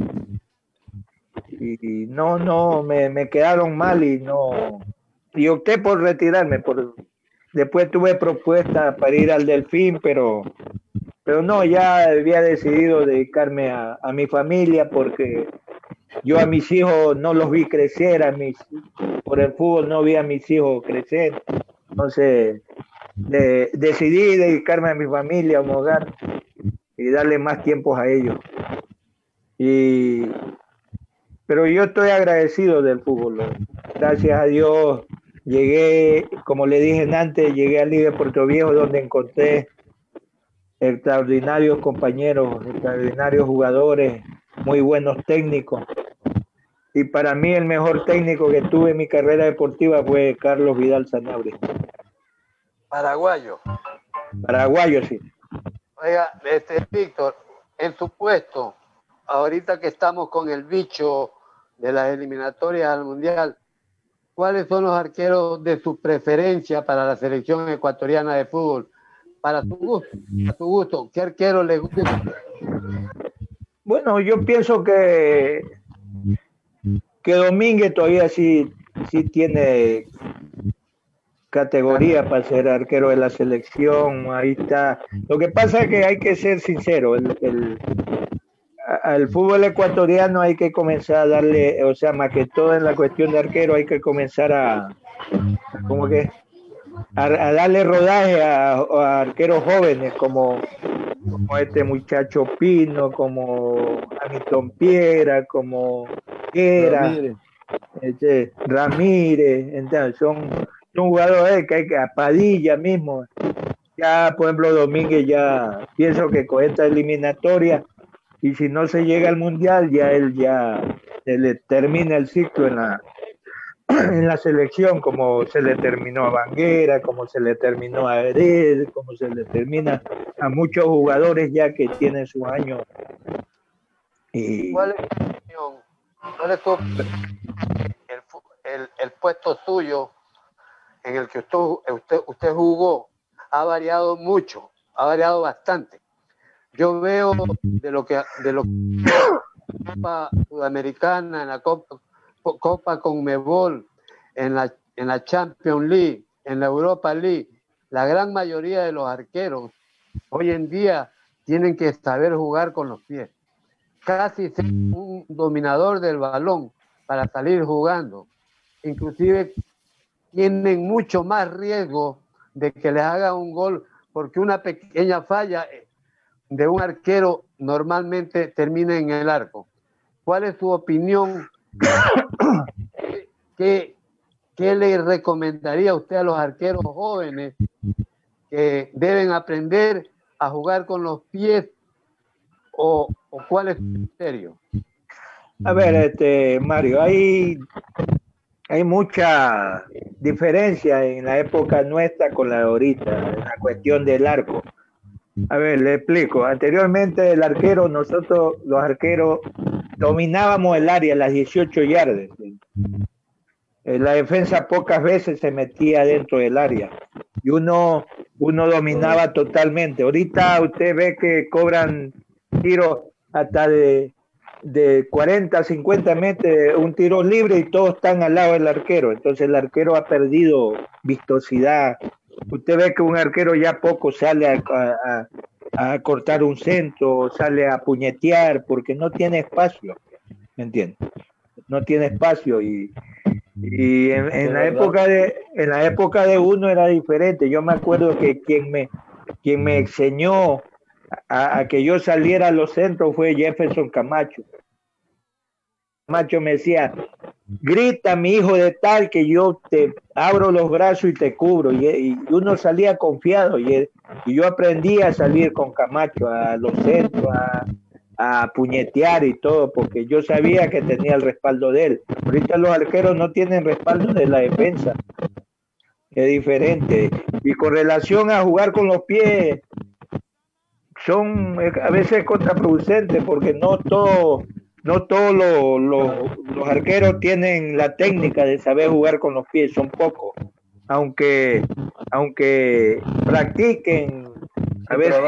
no me quedaron mal y opté por retirarme. Después tuve propuesta para ir al Delfín, pero no, ya había decidido dedicarme a mi familia, porque yo a mis hijos no los vi crecer, por el fútbol no vi a mis hijos crecer. Entonces decidí dedicarme a mi familia, a mi hogar y darle más tiempo a ellos. Pero yo estoy agradecido del fútbol. Gracias a Dios llegué, como le dije antes, llegué a Liga de Puerto Viejo, donde encontré extraordinarios compañeros, extraordinarios jugadores, muy buenos técnicos. Y para mí el mejor técnico que tuve en mi carrera deportiva fue Carlos Vidal Sanabria. Paraguayo. Paraguayo, sí. Oiga, Víctor, en su puesto, ahorita que estamos con el bicho de las eliminatorias al Mundial, ¿cuáles son los arqueros de su preferencia para la selección ecuatoriana de fútbol? para tu gusto, ¿qué arquero le gusta? Bueno, yo pienso que Domínguez todavía sí tiene categoría para ser arquero de la selección. Ahí está. Lo que pasa es que hay que ser sincero, al fútbol ecuatoriano hay que comenzar a darle, o sea, más que todo en la cuestión de arquero hay que comenzar ¿cómo que? A darle rodaje a arqueros jóvenes como este muchacho Pino, como Hamilton Piera, como Ramírez, Ramírez, entonces son jugadores que hay que, a Padilla mismo, ya por ejemplo Domínguez, ya pienso que con esta eliminatoria, y si no se llega al mundial, se le termina el ciclo en la selección, como se le terminó a Banguera, como se le terminó a Hered, como se le termina a muchos jugadores ya que tienen sus años. Y... ¿Cuál es tu opinión? ¿Cuál es el puesto suyo en el que usted jugó? Ha variado mucho, ha variado bastante. Yo veo de lo que Copa Sudamericana, en la Copa Conmebol, en la Champions League, en la Europa League, la gran mayoría de los arqueros hoy en día tienen que saber jugar con los pies, casi ser un dominador del balón para salir jugando. Inclusive tienen mucho más riesgo de que les haga un gol, porque una pequeña falla de un arquero normalmente termina en el arco. ¿Cuál es su opinión? ¿Qué le recomendaría usted a los arqueros jóvenes que deben aprender a jugar con los pies, o cuál es su criterio? A ver, Mario, hay mucha diferencia en la época nuestra con la de ahorita, en la cuestión del arco. A ver, le explico. Anteriormente nosotros los arqueros dominábamos el área, las 18 yardas. La defensa pocas veces se metía dentro del área y uno dominaba totalmente. Ahorita usted ve que cobran tiros hasta de 40, 50 metros, un tiro libre, y todos están al lado del arquero. Entonces el arquero ha perdido vistosidad. Usted ve que un arquero ya poco sale a cortar un centro, sale a puñetear, porque no tiene espacio, ¿me entiende? No tiene espacio, y en la época de uno era diferente. Yo me acuerdo que quien me enseñó a que yo saliera a los centros fue Jefferson Camacho. Camacho me decía: grita, mi hijo de tal, que yo te abro los brazos y te cubro. Y uno salía confiado, y yo aprendí a salir con Camacho a los centros, a puñetear y todo, porque yo sabía que tenía el respaldo de él. Ahorita los arqueros no tienen respaldo de la defensa, es diferente. Y con relación a jugar con los pies, son a veces contraproducentes, porque no todos los arqueros tienen la técnica de saber jugar con los pies, son pocos, aunque practiquen, a veces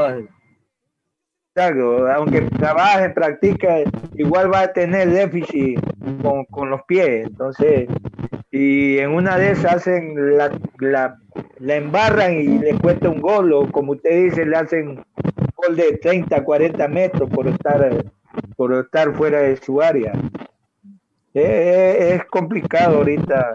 aunque trabaje, practica, igual va a tener déficit con los pies. Entonces, y en una de esas hacen la embarran y le cuesta un gol, o como usted dice, le hacen un gol de 30, 40 metros por estar fuera de su área. Es complicado ahorita,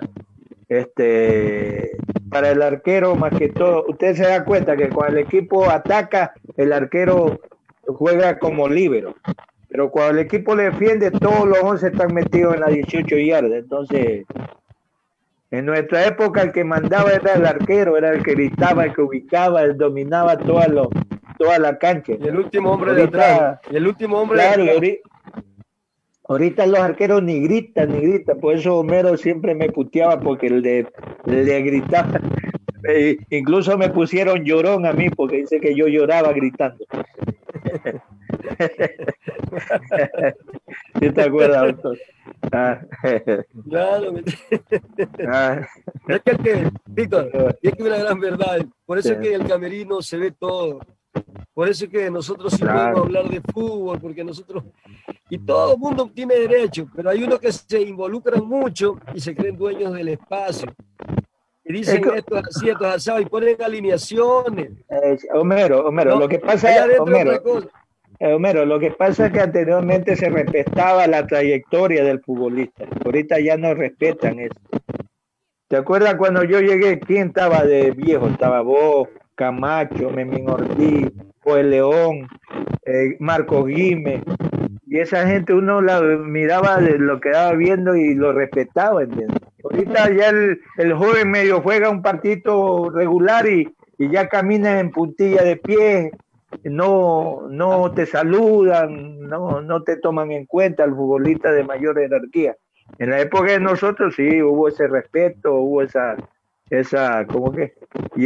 para el arquero, más que todo. Usted se da cuenta que cuando el equipo ataca, el arquero juega como líbero, pero cuando el equipo le defiende, todos los 11 están metidos en las 18 yardas. Entonces, en nuestra época, el que mandaba era el arquero, era el que gritaba, el que ubicaba, el dominaba toda la cancha. Y el último hombre de atrás. Claro, ahorita los arqueros ni gritan. Por eso Homero siempre me puteaba, porque le gritaba. Incluso me pusieron llorón a mí, porque dice que yo lloraba gritando. ¿Sí te acuerdas, doctor? Claro. Es que Víctor, y es que una gran verdad. Por eso es que en el camerino se ve todo. Por eso es que nosotros sí podemos hablar de fútbol, porque nosotros, y todo el mundo tiene derecho, pero hay unos que se involucran mucho y se creen dueños del espacio. Y dicen esto es así, esto es asado, y ponen alineaciones. Homero, No, lo que pasa es, Homero, lo que pasa es que anteriormente se respetaba la trayectoria del futbolista. Ahorita ya no respetan eso. ¿Te acuerdas cuando yo llegué? ¿Quién estaba de viejo? Estaba vos, Camacho, Memín Ortiz, Joel León, Marcos Guimé. Y esa gente uno la miraba, lo quedaba viendo y lo respetaba, ¿entiendes? Ahorita ya el joven medio juega un partito regular y ya camina en puntilla de pie, no te saludan, no te toman en cuenta al futbolista de mayor jerarquía. En la época de nosotros sí hubo ese respeto, hubo esa ¿cómo que? Y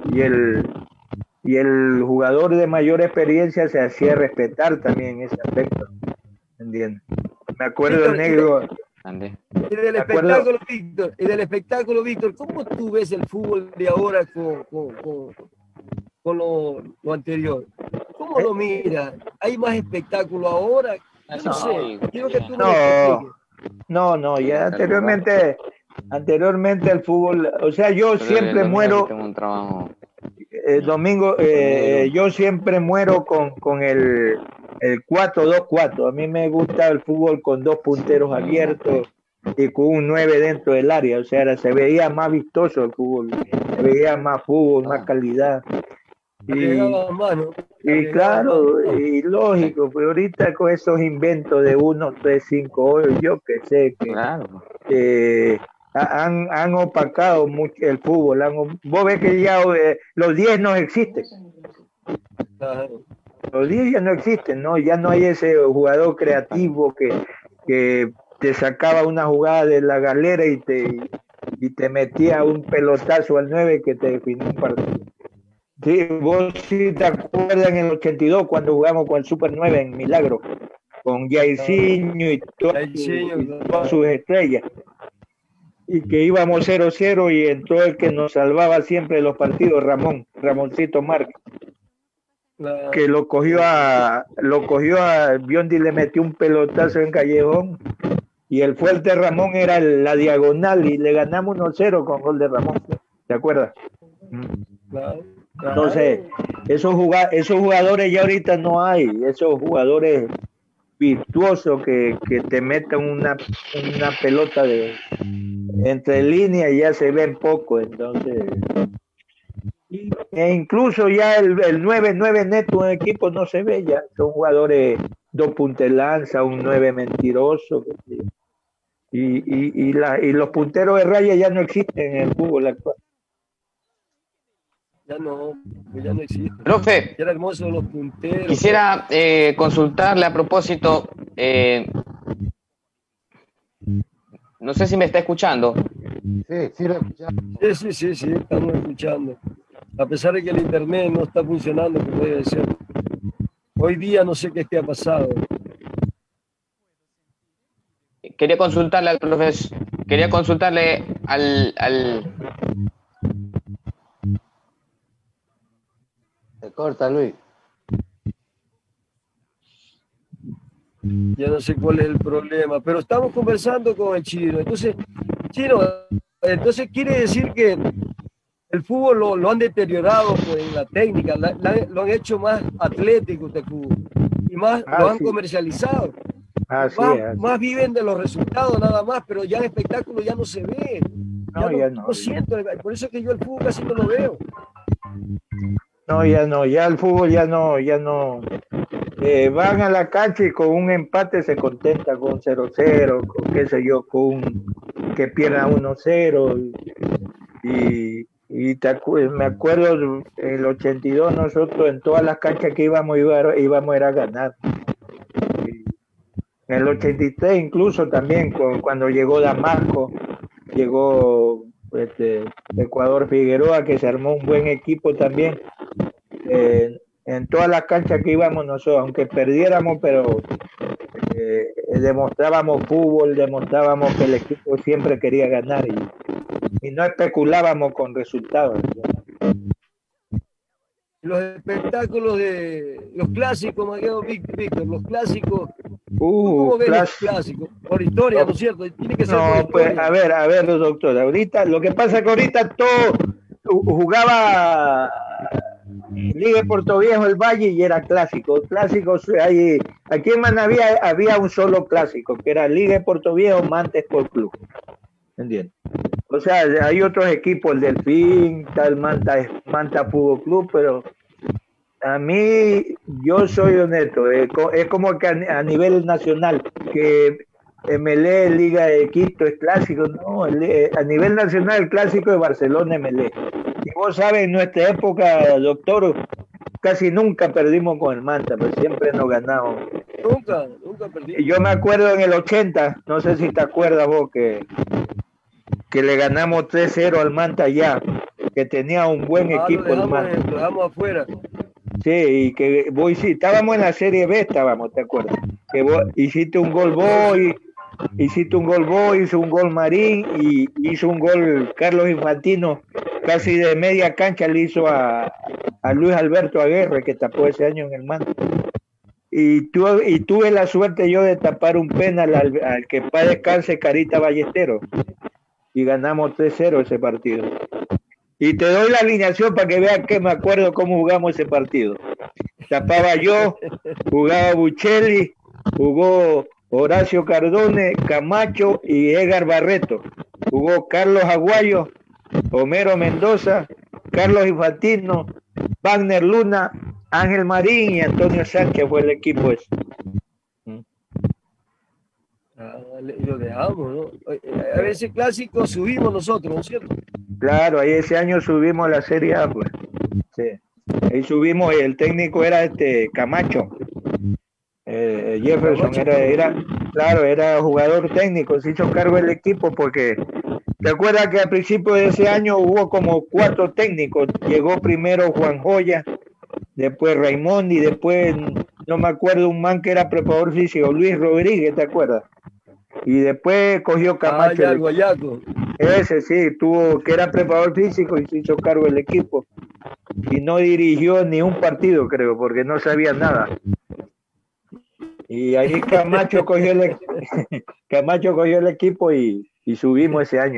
el jugador de mayor experiencia se hacía respetar también en ese aspecto, ¿entiendes? Me acuerdo del negro. Y del espectáculo, Víctor, ¿cómo tú ves el fútbol de ahora con lo anterior? ¿Cómo lo miras? ¿Hay más espectáculo ahora? Yo no sé, quiero que tú me lo expliques. No, ya anteriormente el fútbol, o sea, yo siempre muero, Domingo, yo siempre muero con el 4-2-4. A mí me gusta el fútbol con dos punteros abiertos y con un 9 dentro del área, o sea, se veía más vistoso el fútbol, se veía más fútbol, más calidad. Y claro, y lógico, pues ahorita con esos inventos de 1, 3, 5 hoyos, yo que sé que han opacado mucho el fútbol. Vos ves que ya los 10 no existen. Los 10 ya no existen, ¿no? Ya no hay ese jugador creativo que te sacaba una jugada de la galera y te metía un pelotazo al 9 que te definió un partido. Sí, vos sí te acuerdas en el 82 cuando jugamos con el Super 9 en Milagro, con Jairzinho y todas sus estrellas, y que íbamos 0-0 y entró el que nos salvaba siempre de los partidos, Ramoncito Márquez, que lo cogió a Biondi, le metió un pelotazo en Callejón y el fuerte Ramón era la diagonal y le ganamos 1-0 con gol de Ramón, ¿te acuerdas? Entonces, esos jugadores ya ahorita no hay, esos jugadores virtuosos que te metan una pelota entre líneas y ya se ven poco, entonces e incluso ya el 9-9 neto en equipo no se ve ya, son jugadores 2 puntas lanza, un 9 mentiroso, y los punteros de raya ya no existen en el fútbol actual. Ya no existe. Profe, era hermoso los punteros. Quisiera consultarle a propósito, no sé si me está escuchando. Sí, lo escuchamos. Sí, estamos escuchando. A pesar de que el internet no está funcionando como debe ser. Hoy día no sé qué ha pasado. Quería consultarle al profesor, al Se corta, Luis. Ya no sé cuál es el problema, pero estamos conversando con el Chino. Entonces, Chino, quiere decir que el fútbol lo han deteriorado pues, en la técnica, lo han hecho más atlético este fútbol y más lo han comercializado. Más viven de los resultados nada más, pero ya el espectáculo ya no se ve. No siento, por eso es que yo el fútbol casi no lo veo. Ya el fútbol ya no. Van a la cancha y con un empate se contenta, con 0-0, con qué sé yo, con que pierda 1-0. Me acuerdo en el 82 nosotros en todas las canchas que íbamos a ganar. En el 83 incluso también cuando llegó Damasco, llegó Ecuador Figueroa, que se armó un buen equipo también. En todas las canchas que íbamos nosotros, aunque perdiéramos, pero demostrábamos fútbol, demostrábamos que el equipo siempre quería ganar. y no especulábamos con resultados. Los espectáculos de los clásicos, Magueo, Víctor, los clásicos. ¿Cómo ven los clásicos? Por historia, ¿no es cierto? Tiene que ser por pues historia. a ver, doctor, ahorita, lo que pasa es que ahorita todo jugaba Liga de Puerto Viejo, el Valle, y era clásico. Clásicos, aquí en Manaví había un solo clásico, que era Liga de Puerto Viejo, Manta Sport Club. ¿Entiendes? O sea, hay otros equipos, el Delfín, tal Manta Fútbol Club, pero a mí, yo soy honesto, es como que a nivel nacional, que MLE, Liga de Quito es clásico, no, a nivel nacional el clásico de Barcelona MLE. Y vos sabes, en nuestra época, doctor, casi nunca perdimos con el Manta, pero siempre nos ganamos. Nunca perdimos. Yo me acuerdo en el 80, no sé si te acuerdas vos, que le ganamos 3-0 al Manta ya, que tenía un buen equipo el Manta. Lo dejamos afuera. Sí, y que vos estábamos en la Serie B, ¿te acuerdas? Que vos hiciste un gol hizo un gol Marín y hizo un gol Carlos Infantino, casi de media cancha le hizo a Luis Alberto Aguirre, que tapó ese año en el Manta. Y tuve la suerte yo de tapar un penal al que para descanse Carita Ballesteros, y ganamos 3-0 ese partido. Y te doy la alineación para que veas que me acuerdo cómo jugamos ese partido. Tapaba yo, jugaba Buccelli, jugó Horacio Cardone, Camacho y Edgar Barreto. Jugó Carlos Aguayo, Homero Mendoza, Carlos Infantino, Wagner Luna, Ángel Marín y Antonio Sánchez fue el equipo ese. Lo dejamos, ¿no? A veces clásico subimos nosotros, ¿no es cierto? Claro, ahí ese año subimos la Serie A, pues. Sí. Ahí subimos, y el técnico era Camacho. Jefferson era jugador técnico, se hizo cargo del equipo porque te acuerdas que al principio de ese año hubo como 4 técnicos. Llegó primero Juan Joya, después Raimond y después no me acuerdo, un man que era preparador físico, Luis Rodríguez, ¿te acuerdas? Y después cogió Camacho. El Guayaco. Ese sí, que era preparador físico y se hizo cargo del equipo. Y no dirigió ni un partido, creo, porque no sabía nada. Y ahí Camacho cogió el equipo y subimos ese año.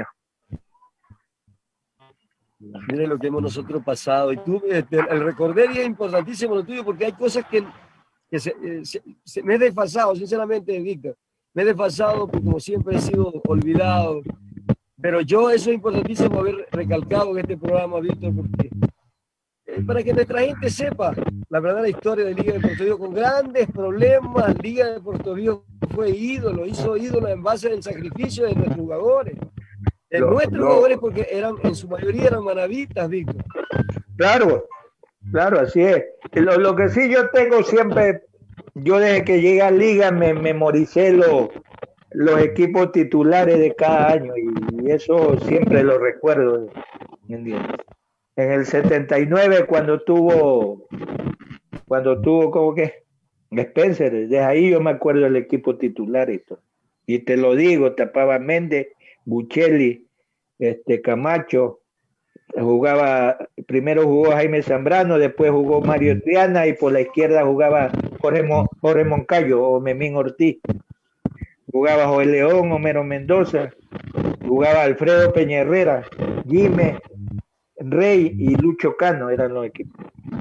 Miren lo que hemos nosotros pasado. Y tú, el recorder es importantísimo lo tuyo, porque hay cosas que me he desfasado, sinceramente, Víctor. Me he desfasado porque como siempre he sido olvidado. Pero eso es importantísimo haber recalcado en este programa, Víctor, porque para que nuestra gente sepa la verdadera historia de Liga de Puerto Viejo, con grandes problemas. Liga de Puerto Viejo hizo ídolo en base al sacrificio de nuestros jugadores. Nuestros jugadores, porque en su mayoría eran manavitas, Víctor. Claro, así es. Lo que sí yo tengo siempre, yo desde que llegué a Liga me memoricé los equipos titulares de cada año, y eso siempre lo recuerdo. ¿Entiendes? En el 79 cuando tuvo como que Spencer, desde ahí yo me acuerdo del equipo titular y te lo digo, tapaba Méndez, Buccelli, Camacho, primero jugó Jaime Zambrano, después jugó Mario Triana, y por la izquierda jugaba Jorge Moncayo o Memín Ortiz, jugaba Joel León, Homero Mendoza, jugaba Alfredo Peña Herrera, Jimé, Rey y Lucho Cano eran los equipos.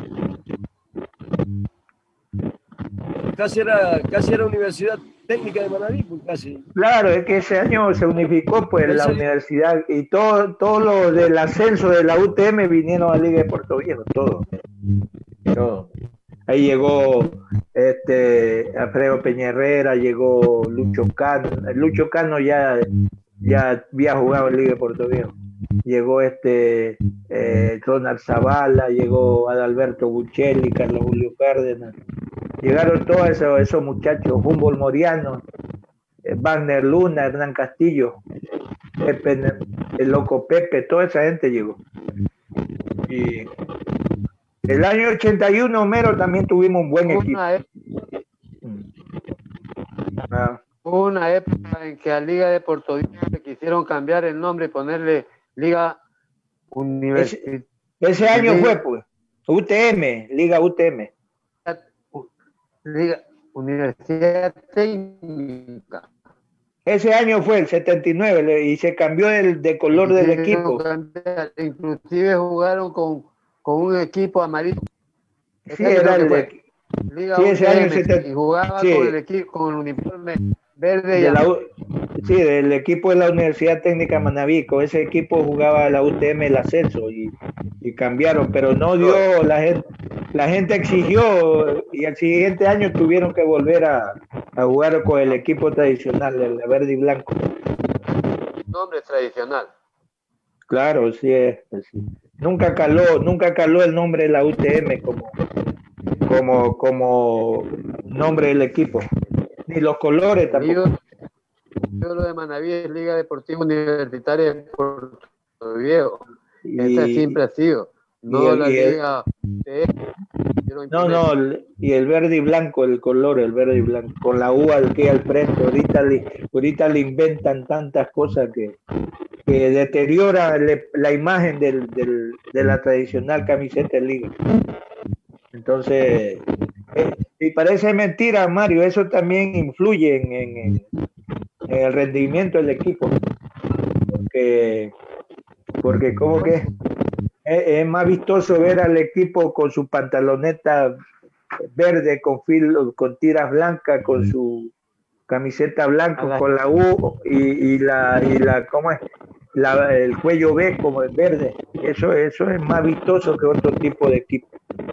Casi era Universidad Técnica de Manaví, pues casi. Claro, es que ese año se unificó pues la universidad, y todo lo del ascenso de la UTM vinieron a Liga de Puerto Viejo, todo. Ahí llegó Alfredo Peña Herrera, llegó Lucho Cano ya había jugado en Liga de Puerto Viejo. Llegó Ronald Zavala, llegó Adalberto Buccelli, Carlos Julio Cárdenas, llegaron todos esos muchachos, Humboldt Moriano, Wagner Luna, Hernán Castillo, el Loco Pepe, toda esa gente llegó. Y el año 81, Homero, también tuvimos un buen equipo. Hubo una época en que a Liga de Puerto Viejo le quisieron cambiar el nombre y ponerle Liga Universitaria. Ese año fue, pues, UTM, Liga UTM. Liga Universidad Técnica. Ese año fue el 79 y se cambió de color del equipo. Inclusive jugaron con un equipo amarillo. Sí, era el de Liga sí, ese año y jugaba sí, con el equipo, con el uniforme verde sí, del equipo de la Universidad Técnica Manaví. Ese equipo jugaba la UTM el ascenso y cambiaron, pero no dio, la gente exigió y al siguiente año tuvieron que volver a jugar con el equipo tradicional, el verde y blanco. Nombre tradicional. Claro, sí es. Sí. Nunca caló el nombre de la UTM como nombre del equipo, ni los colores tampoco. Yo lo de Manaví es Liga Deportiva Universitaria de Puerto Viejo. Esa siempre ha sido. No la Liga No, y el verde y blanco, el color, el verde y blanco, con la U aquí al frente. Ahorita le inventan tantas cosas que deteriora la imagen de la tradicional camiseta de Liga. Entonces, y parece mentira, Mario, eso también influye en el rendimiento del equipo, porque como que es más vistoso ver al equipo con su pantaloneta verde con tiras blancas, con su camiseta blanca, con la U y la ¿cómo es? El cuello B como el verde. Eso es más vistoso que otro tipo de equipo.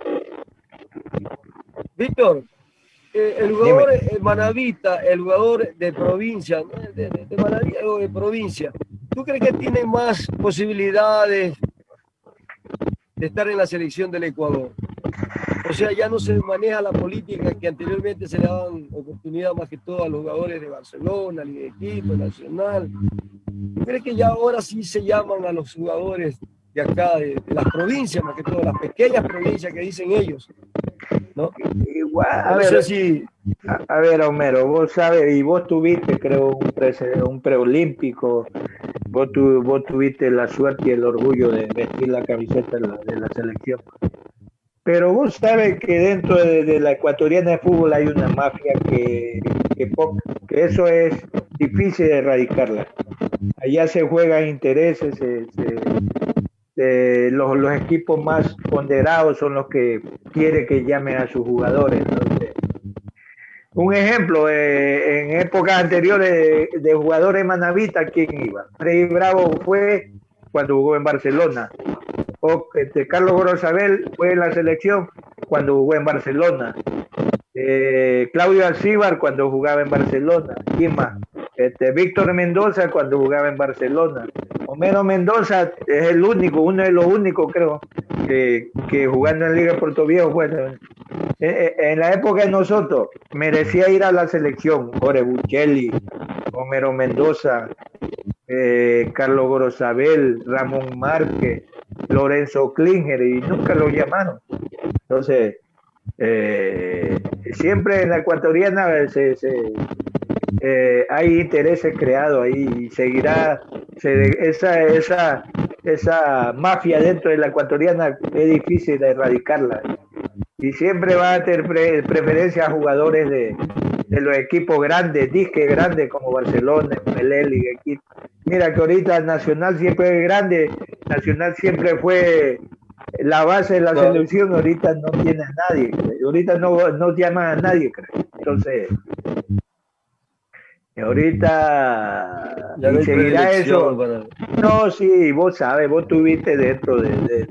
Víctor, el jugador manavita, el jugador de provincia, de Manaví o de provincia, ¿tú crees que tiene más posibilidades de estar en la selección del Ecuador? O sea, ya no se maneja la política que anteriormente se le daban oportunidad más que todo a los jugadores de Barcelona, Liga de Quito, Nacional. ¿Tú crees que ya ahora sí se llaman a los jugadores de acá, de las provincias, más que todo, las pequeñas provincias que dicen ellos? ¿No? Igual, a ver, Homero, vos sabes, y vos tuviste, creo, un preolímpico, vos tuviste la suerte y el orgullo de vestir la camiseta de la selección. Pero vos sabes que dentro de la ecuatoriana de fútbol hay una mafia que eso es difícil de erradicarla. Allá se juegan intereses, los equipos más ponderados son los que quieren que llamen a sus jugadores. Entonces, un ejemplo, en épocas anteriores de jugadores manavitas, ¿quién iba? Freddy Bravo fue cuando jugó en Barcelona. Carlos Gorosabel fue en la selección cuando jugó en Barcelona. Claudio Alcíbar cuando jugaba en Barcelona. ¿Quién más? Víctor Mendoza cuando jugaba en Barcelona. Homero Mendoza es uno de los únicos, creo, que jugando en Liga Puerto Viejo, bueno, en la época de nosotros merecía ir a la selección. Jorge Buchelli, Homero Mendoza, Carlos Gorosabel, Ramón Márquez, Lorenzo Klinger, y nunca lo llamaron. Entonces, siempre en la ecuatoriana hay intereses creados ahí y seguirá esa mafia dentro de la ecuatoriana. Es difícil de erradicarla y siempre va a tener preferencia a jugadores de los equipos grandes, disque grandes como Barcelona, Melé, Liga de Quito. Mira que ahorita Nacional siempre es grande, Nacional siempre fue la base de la selección, ahorita no tiene a nadie, ahorita no llaman a nadie, creo. Entonces, ahorita y seguirá eso. No, sí, vos sabes, vos estuviste dentro de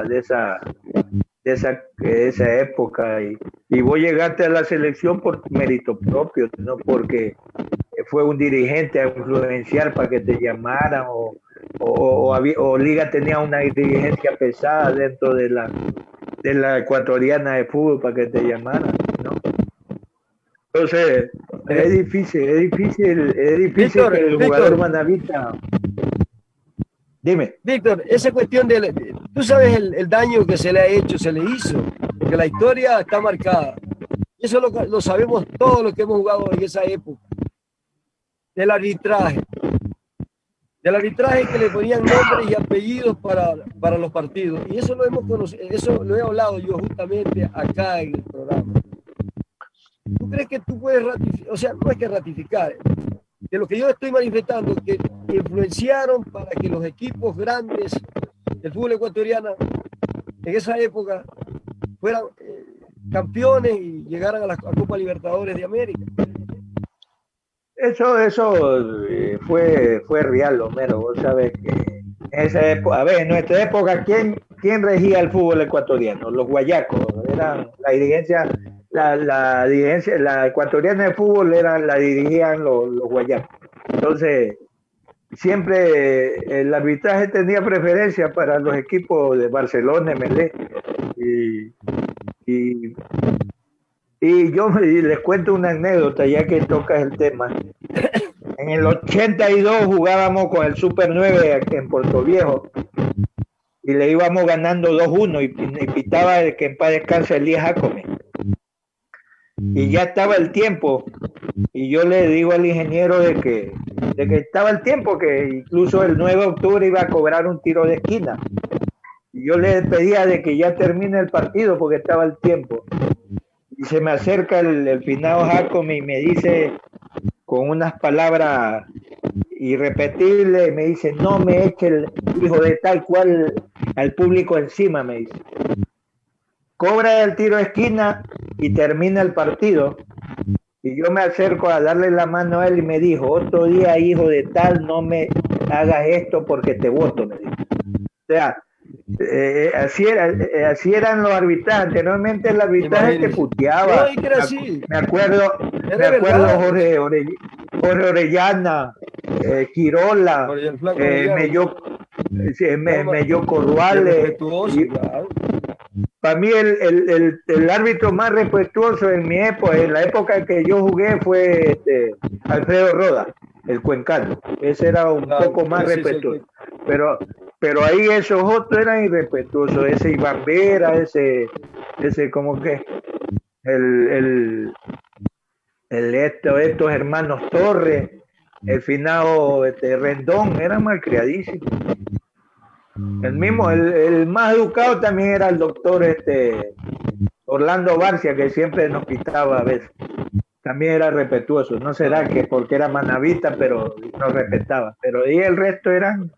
esa época y vos llegaste a la selección por mérito propio, no porque fue un dirigente a influenciar para que te llamaran o Liga tenía una dirigencia pesada dentro de la ecuatoriana de fútbol para que te llamaran, ¿no? Entonces es difícil Víctor, que el jugador manavita. Dime. Víctor, esa cuestión tú sabes el daño que se le ha hecho, se le hizo, porque la historia está marcada. Y eso lo sabemos todos los que hemos jugado en esa época. Del arbitraje. del arbitraje, que le ponían nombres y apellidos para los partidos. Y eso lo hemos conocido, eso lo he hablado yo justamente acá en el programa. ¿Tú crees que tú puedes ratificar? O sea, no es que ratificar, de lo que yo estoy manifestando, que influenciaron para que los equipos grandes del fútbol ecuatoriano en esa época fueran campeones y llegaran a la Copa Libertadores de América. Eso fue real, Homero. Vos sabés que en esa época, a ver, en nuestra época, ¿quién regía el fútbol ecuatoriano? Los guayacos. Eran la dirigencia, la ecuatoriana de fútbol la dirigían los guayacos. Entonces, siempre el arbitraje tenía preferencia para los equipos de Barcelona, MLE. Y yo les cuento una anécdota, ya que tocas el tema. En el 82 jugábamos con el Super 9 en Puerto Viejo y le íbamos ganando 2-1 y pitaba el que en paz descanse Elías Jacome. Y ya estaba el tiempo y yo le digo al ingeniero de que estaba el tiempo, que incluso el 9 de octubre iba a cobrar un tiro de esquina. Y yo le pedía de que ya termine el partido porque estaba el tiempo. Y se me acerca el finado Jacome y me dice con unas palabras irrepetibles, me dice: no me eche el hijo de tal cual al público encima, me dice. Cobra el tiro de esquina y termina el partido. Y yo me acerco a darle la mano a él y me dijo: otro día, hijo de tal, no me hagas esto porque te voto, me dijo. O sea, así eran los arbitrajes. Anteriormente el arbitraje te puteaba. No, era así. Me acuerdo Jorge Orellana, Quirola, Mello Corduales. Para mí el árbitro más respetuoso en mi época, en la época en que yo jugué, fue Alfredo Roda, el cuencano. Ese era un poco más respetuoso. Pero ahí esos otros eran irrespetuosos. Ese Iván Vera, ese como que estos hermanos Torres, el finado Rendón, eran malcriadísimos. El más educado también era el doctor Orlando Barcia, que siempre nos quitaba a veces. También era respetuoso. No será que porque era manavita, pero nos respetaba. Pero ahí el resto eran...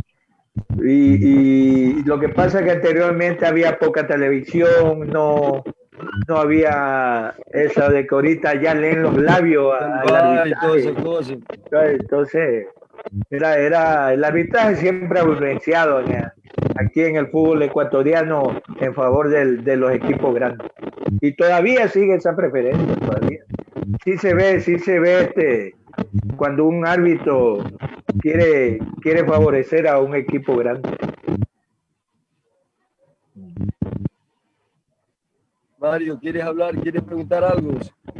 Y lo que pasa es que anteriormente había poca televisión, no había eso de que ahorita ya leen los labios y todas esas cosas. Entonces era el arbitraje siempre ha influenciado aquí en el fútbol ecuatoriano en favor de los equipos grandes, y todavía sigue esa preferencia. Todavía sí se ve cuando un árbitro quiere favorecer a un equipo grande. Mario, ¿quieres hablar? ¿Quieres preguntar algo?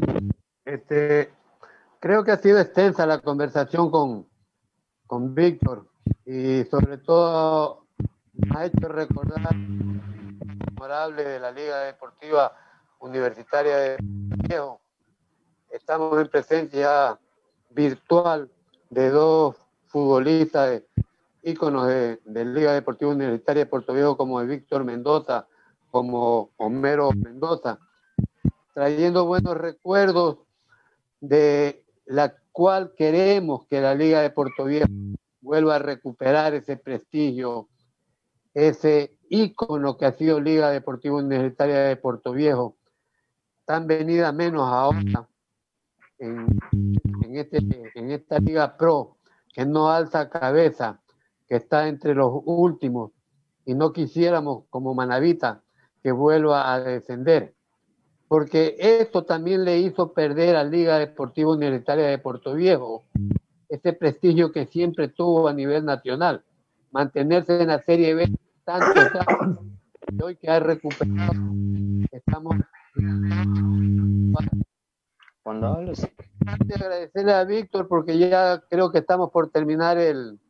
Creo que ha sido extensa la conversación con Víctor, y sobre todo ha hecho recordar memorable de la Liga Deportiva Universitaria de Viejo. Estamos en presencia virtual de dos futbolistas íconos de Liga Deportiva Universitaria de Puerto Viejo, como de Víctor Mendoza, como Homero Mendoza, trayendo buenos recuerdos de la cual queremos que la Liga de Puerto Viejo vuelva a recuperar ese prestigio, ese ícono que ha sido Liga Deportiva Universitaria de Puerto Viejo, tan venida menos ahora en esta Liga Pro, que no alza cabeza, que está entre los últimos, y no quisiéramos como Manavita que vuelva a descender, porque esto también le hizo perder a Liga Deportiva Universitaria de Puerto Viejo ese prestigio que siempre tuvo a nivel nacional, mantenerse en la Serie B tantos años, y hoy que ha recuperado, estamos... Cuando hablas... Agradecerle a Víctor, porque ya creo que estamos por terminar el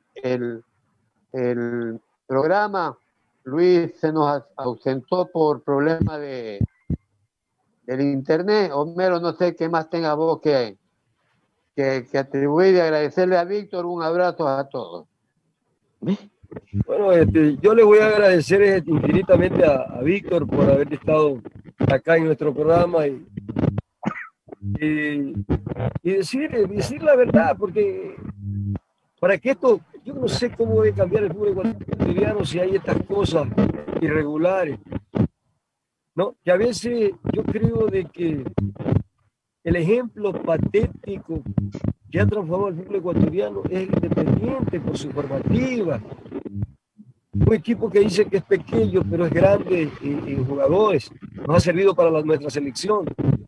programa. Luis se nos ausentó por problema del internet. Homero, no sé qué más tenga vos que que atribuir y agradecerle a Víctor. Un abrazo a todos. Bueno, yo le voy a agradecer infinitamente a Víctor por haber estado acá en nuestro programa y decir la verdad, porque para que esto, yo no sé cómo debe cambiar el fútbol ecuatoriano si hay estas cosas irregulares, ¿no? Que a veces yo creo de que el ejemplo patético que ha transformado el fútbol ecuatoriano es el Independiente por su formativa. Un equipo que dice que es pequeño, pero es grande en jugadores. Nos ha servido para nuestra selección.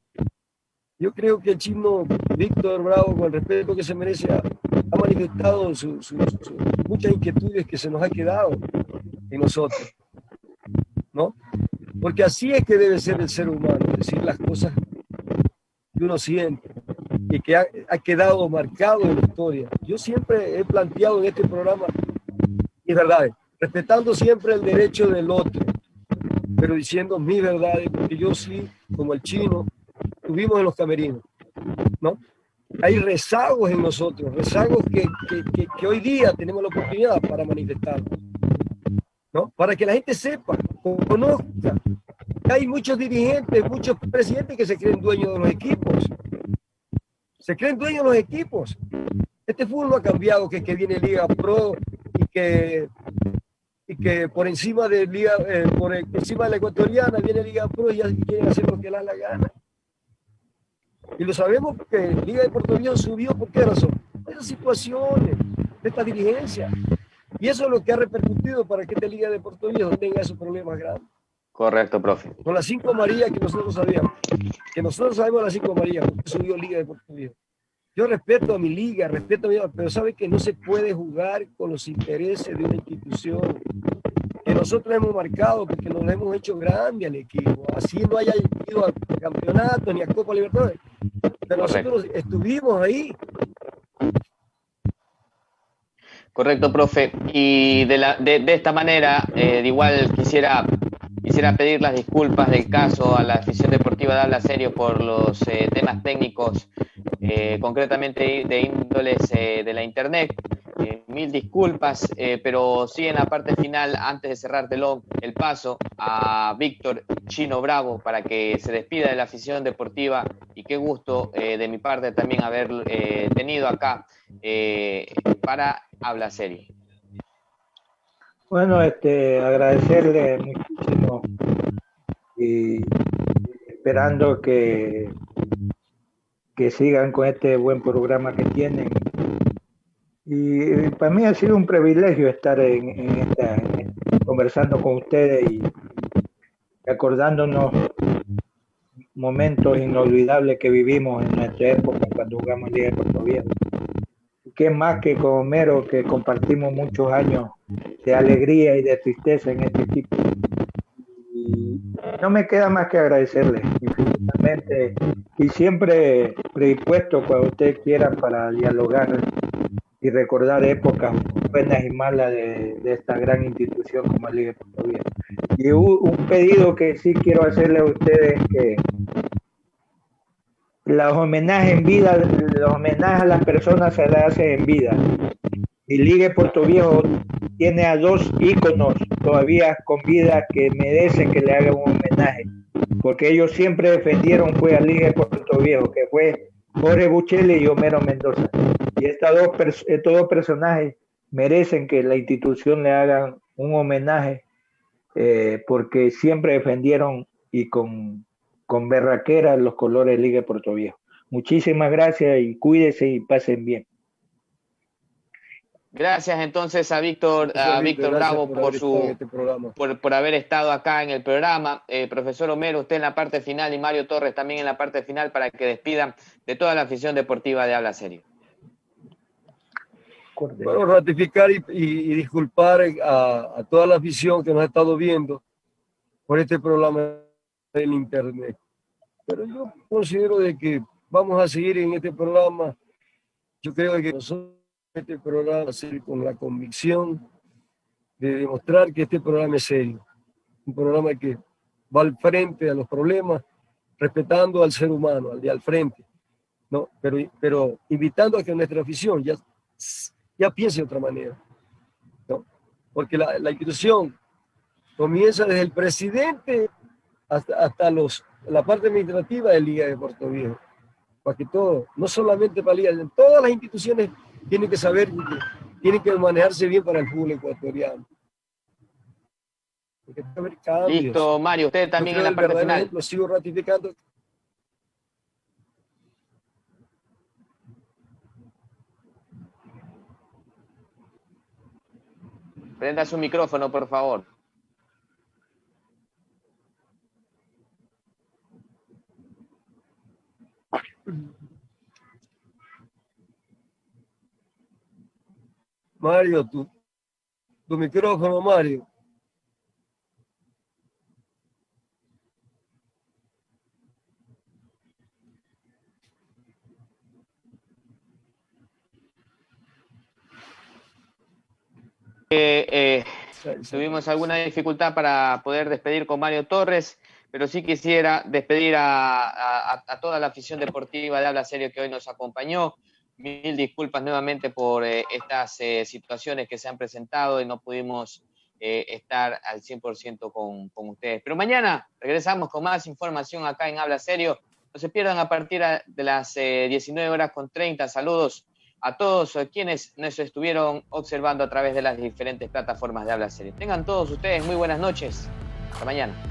Yo creo que el chino Víctor Bravo, con el respeto que se merece, ha manifestado muchas inquietudes que se nos ha quedado en nosotros, ¿no? Porque así es que debe ser el ser humano, decir las cosas que uno siente y que ha quedado marcado en la historia. Yo siempre he planteado en este programa, y es verdad, respetando siempre el derecho del otro, pero diciendo mis verdades, porque yo sí, como el chino, estuvimos en los camerinos, ¿no? Hay rezagos en nosotros, rezagos que hoy día tenemos la oportunidad para manifestar, ¿no? Para que la gente sepa, conozca. Hay muchos dirigentes, muchos presidentes que se creen dueños de los equipos. Se creen dueños de los equipos. Este fútbol no ha cambiado, que viene Liga Pro y que por encima de encima de la ecuatoriana viene Liga Pro y ya quieren hacer lo que les da la gana. Y lo sabemos porque Liga de Puerto Viejo subió, ¿por qué razón? Esas situaciones, de esta dirigencia. Y eso es lo que ha repercutido para que esta Liga de Puerto Viejo tenga esos problemas grandes. Correcto, profe. Con las 5 amarillas que nosotros sabíamos. Que nosotros sabemos las 5 amarillas, porque subió Liga de Puerto Viejo. Yo respeto a mi liga, pero sabe que no se puede jugar con los intereses de una institución que nosotros hemos marcado porque nos hemos hecho grande al equipo. Así no haya ido a campeonato ni a Copa Libertadores. Pero nosotros estuvimos ahí. Correcto, profe. Y de esta manera, de igual quisiera pedir las disculpas del caso a la afición deportiva de Habla Serio por los temas técnicos, concretamente de índoles de la internet. Mil disculpas, pero sí en la parte final, antes de cerrar el paso a Víctor Chino Bravo para que se despida de la afición deportiva, y qué gusto de mi parte también haber tenido acá para Habla Serio. Bueno, agradecerle muchísimo y esperando que sigan con este buen programa que tienen. Y para mí ha sido un privilegio estar conversando con ustedes y acordándonos momentos inolvidables que vivimos en nuestra época cuando jugamos Liga de Puerto Viejo. Qué más que con Homero, que compartimos muchos años de alegría y de tristeza en este equipo. Y no me queda más que agradecerles infinitamente y siempre predispuesto cuando ustedes quieran para dialogar y recordar épocas buenas y malas de esta gran institución como la Liga de Puerto Viejo. Y un pedido que sí quiero hacerle a ustedes, que los homenajes en vida, los homenajes a las personas se las hacen en vida. Y Liga de Puerto Viejo tiene a 2 íconos todavía con vida que merecen que le hagan un homenaje, porque ellos siempre defendieron fue a Liga de Puerto Viejo, que fue Jorge Buchelli y Homero Mendoza. Y estos dos personajes merecen que la institución le hagan un homenaje, porque siempre defendieron y con berraquera los colores de Liga de Puerto Viejo. Muchísimas gracias y cuídense y pasen bien. Gracias entonces a Víctor Bravo por haber estado acá en el programa. Profesor Homero, usted en la parte final y Mario Torres también en la parte final para que despidan de toda la afición deportiva de Habla Serio. Bueno, ratificar y disculpar a toda la afición que nos ha estado viendo por este programa en internet. Pero yo considero de que vamos a seguir en este programa. Yo creo que nosotros este programa va a ser con la convicción de demostrar que este programa es serio. Un programa que va al frente a los problemas, respetando al ser humano, al de al frente. ¿no? Pero invitando a que nuestra afición ya piense de otra manera, ¿no? Porque la institución comienza desde el presidente hasta la parte administrativa de Liga de Puerto Viejo, para que todo, no solamente para Liga, todas las instituciones tienen que saber, tienen que manejarse bien para el fútbol ecuatoriano. Porque tiene que haber cambios. Listo, Mario, usted también en la parte final. Ejemplo, sigo ratificando. Prenda su micrófono, por favor. Mario, tu micrófono, Mario. Tuvimos alguna dificultad para poder despedir con Mario Torres, pero sí quisiera despedir a toda la afición deportiva de Habla Serio que hoy nos acompañó. Mil disculpas nuevamente por estas situaciones que se han presentado y no pudimos estar al 100% con ustedes. Pero mañana regresamos con más información acá en Habla Serio. No se pierdan a partir de las 19:30. Saludos a todos quienes nos estuvieron observando a través de las diferentes plataformas de Habla Serio. Tengan todos ustedes muy buenas noches. Hasta mañana.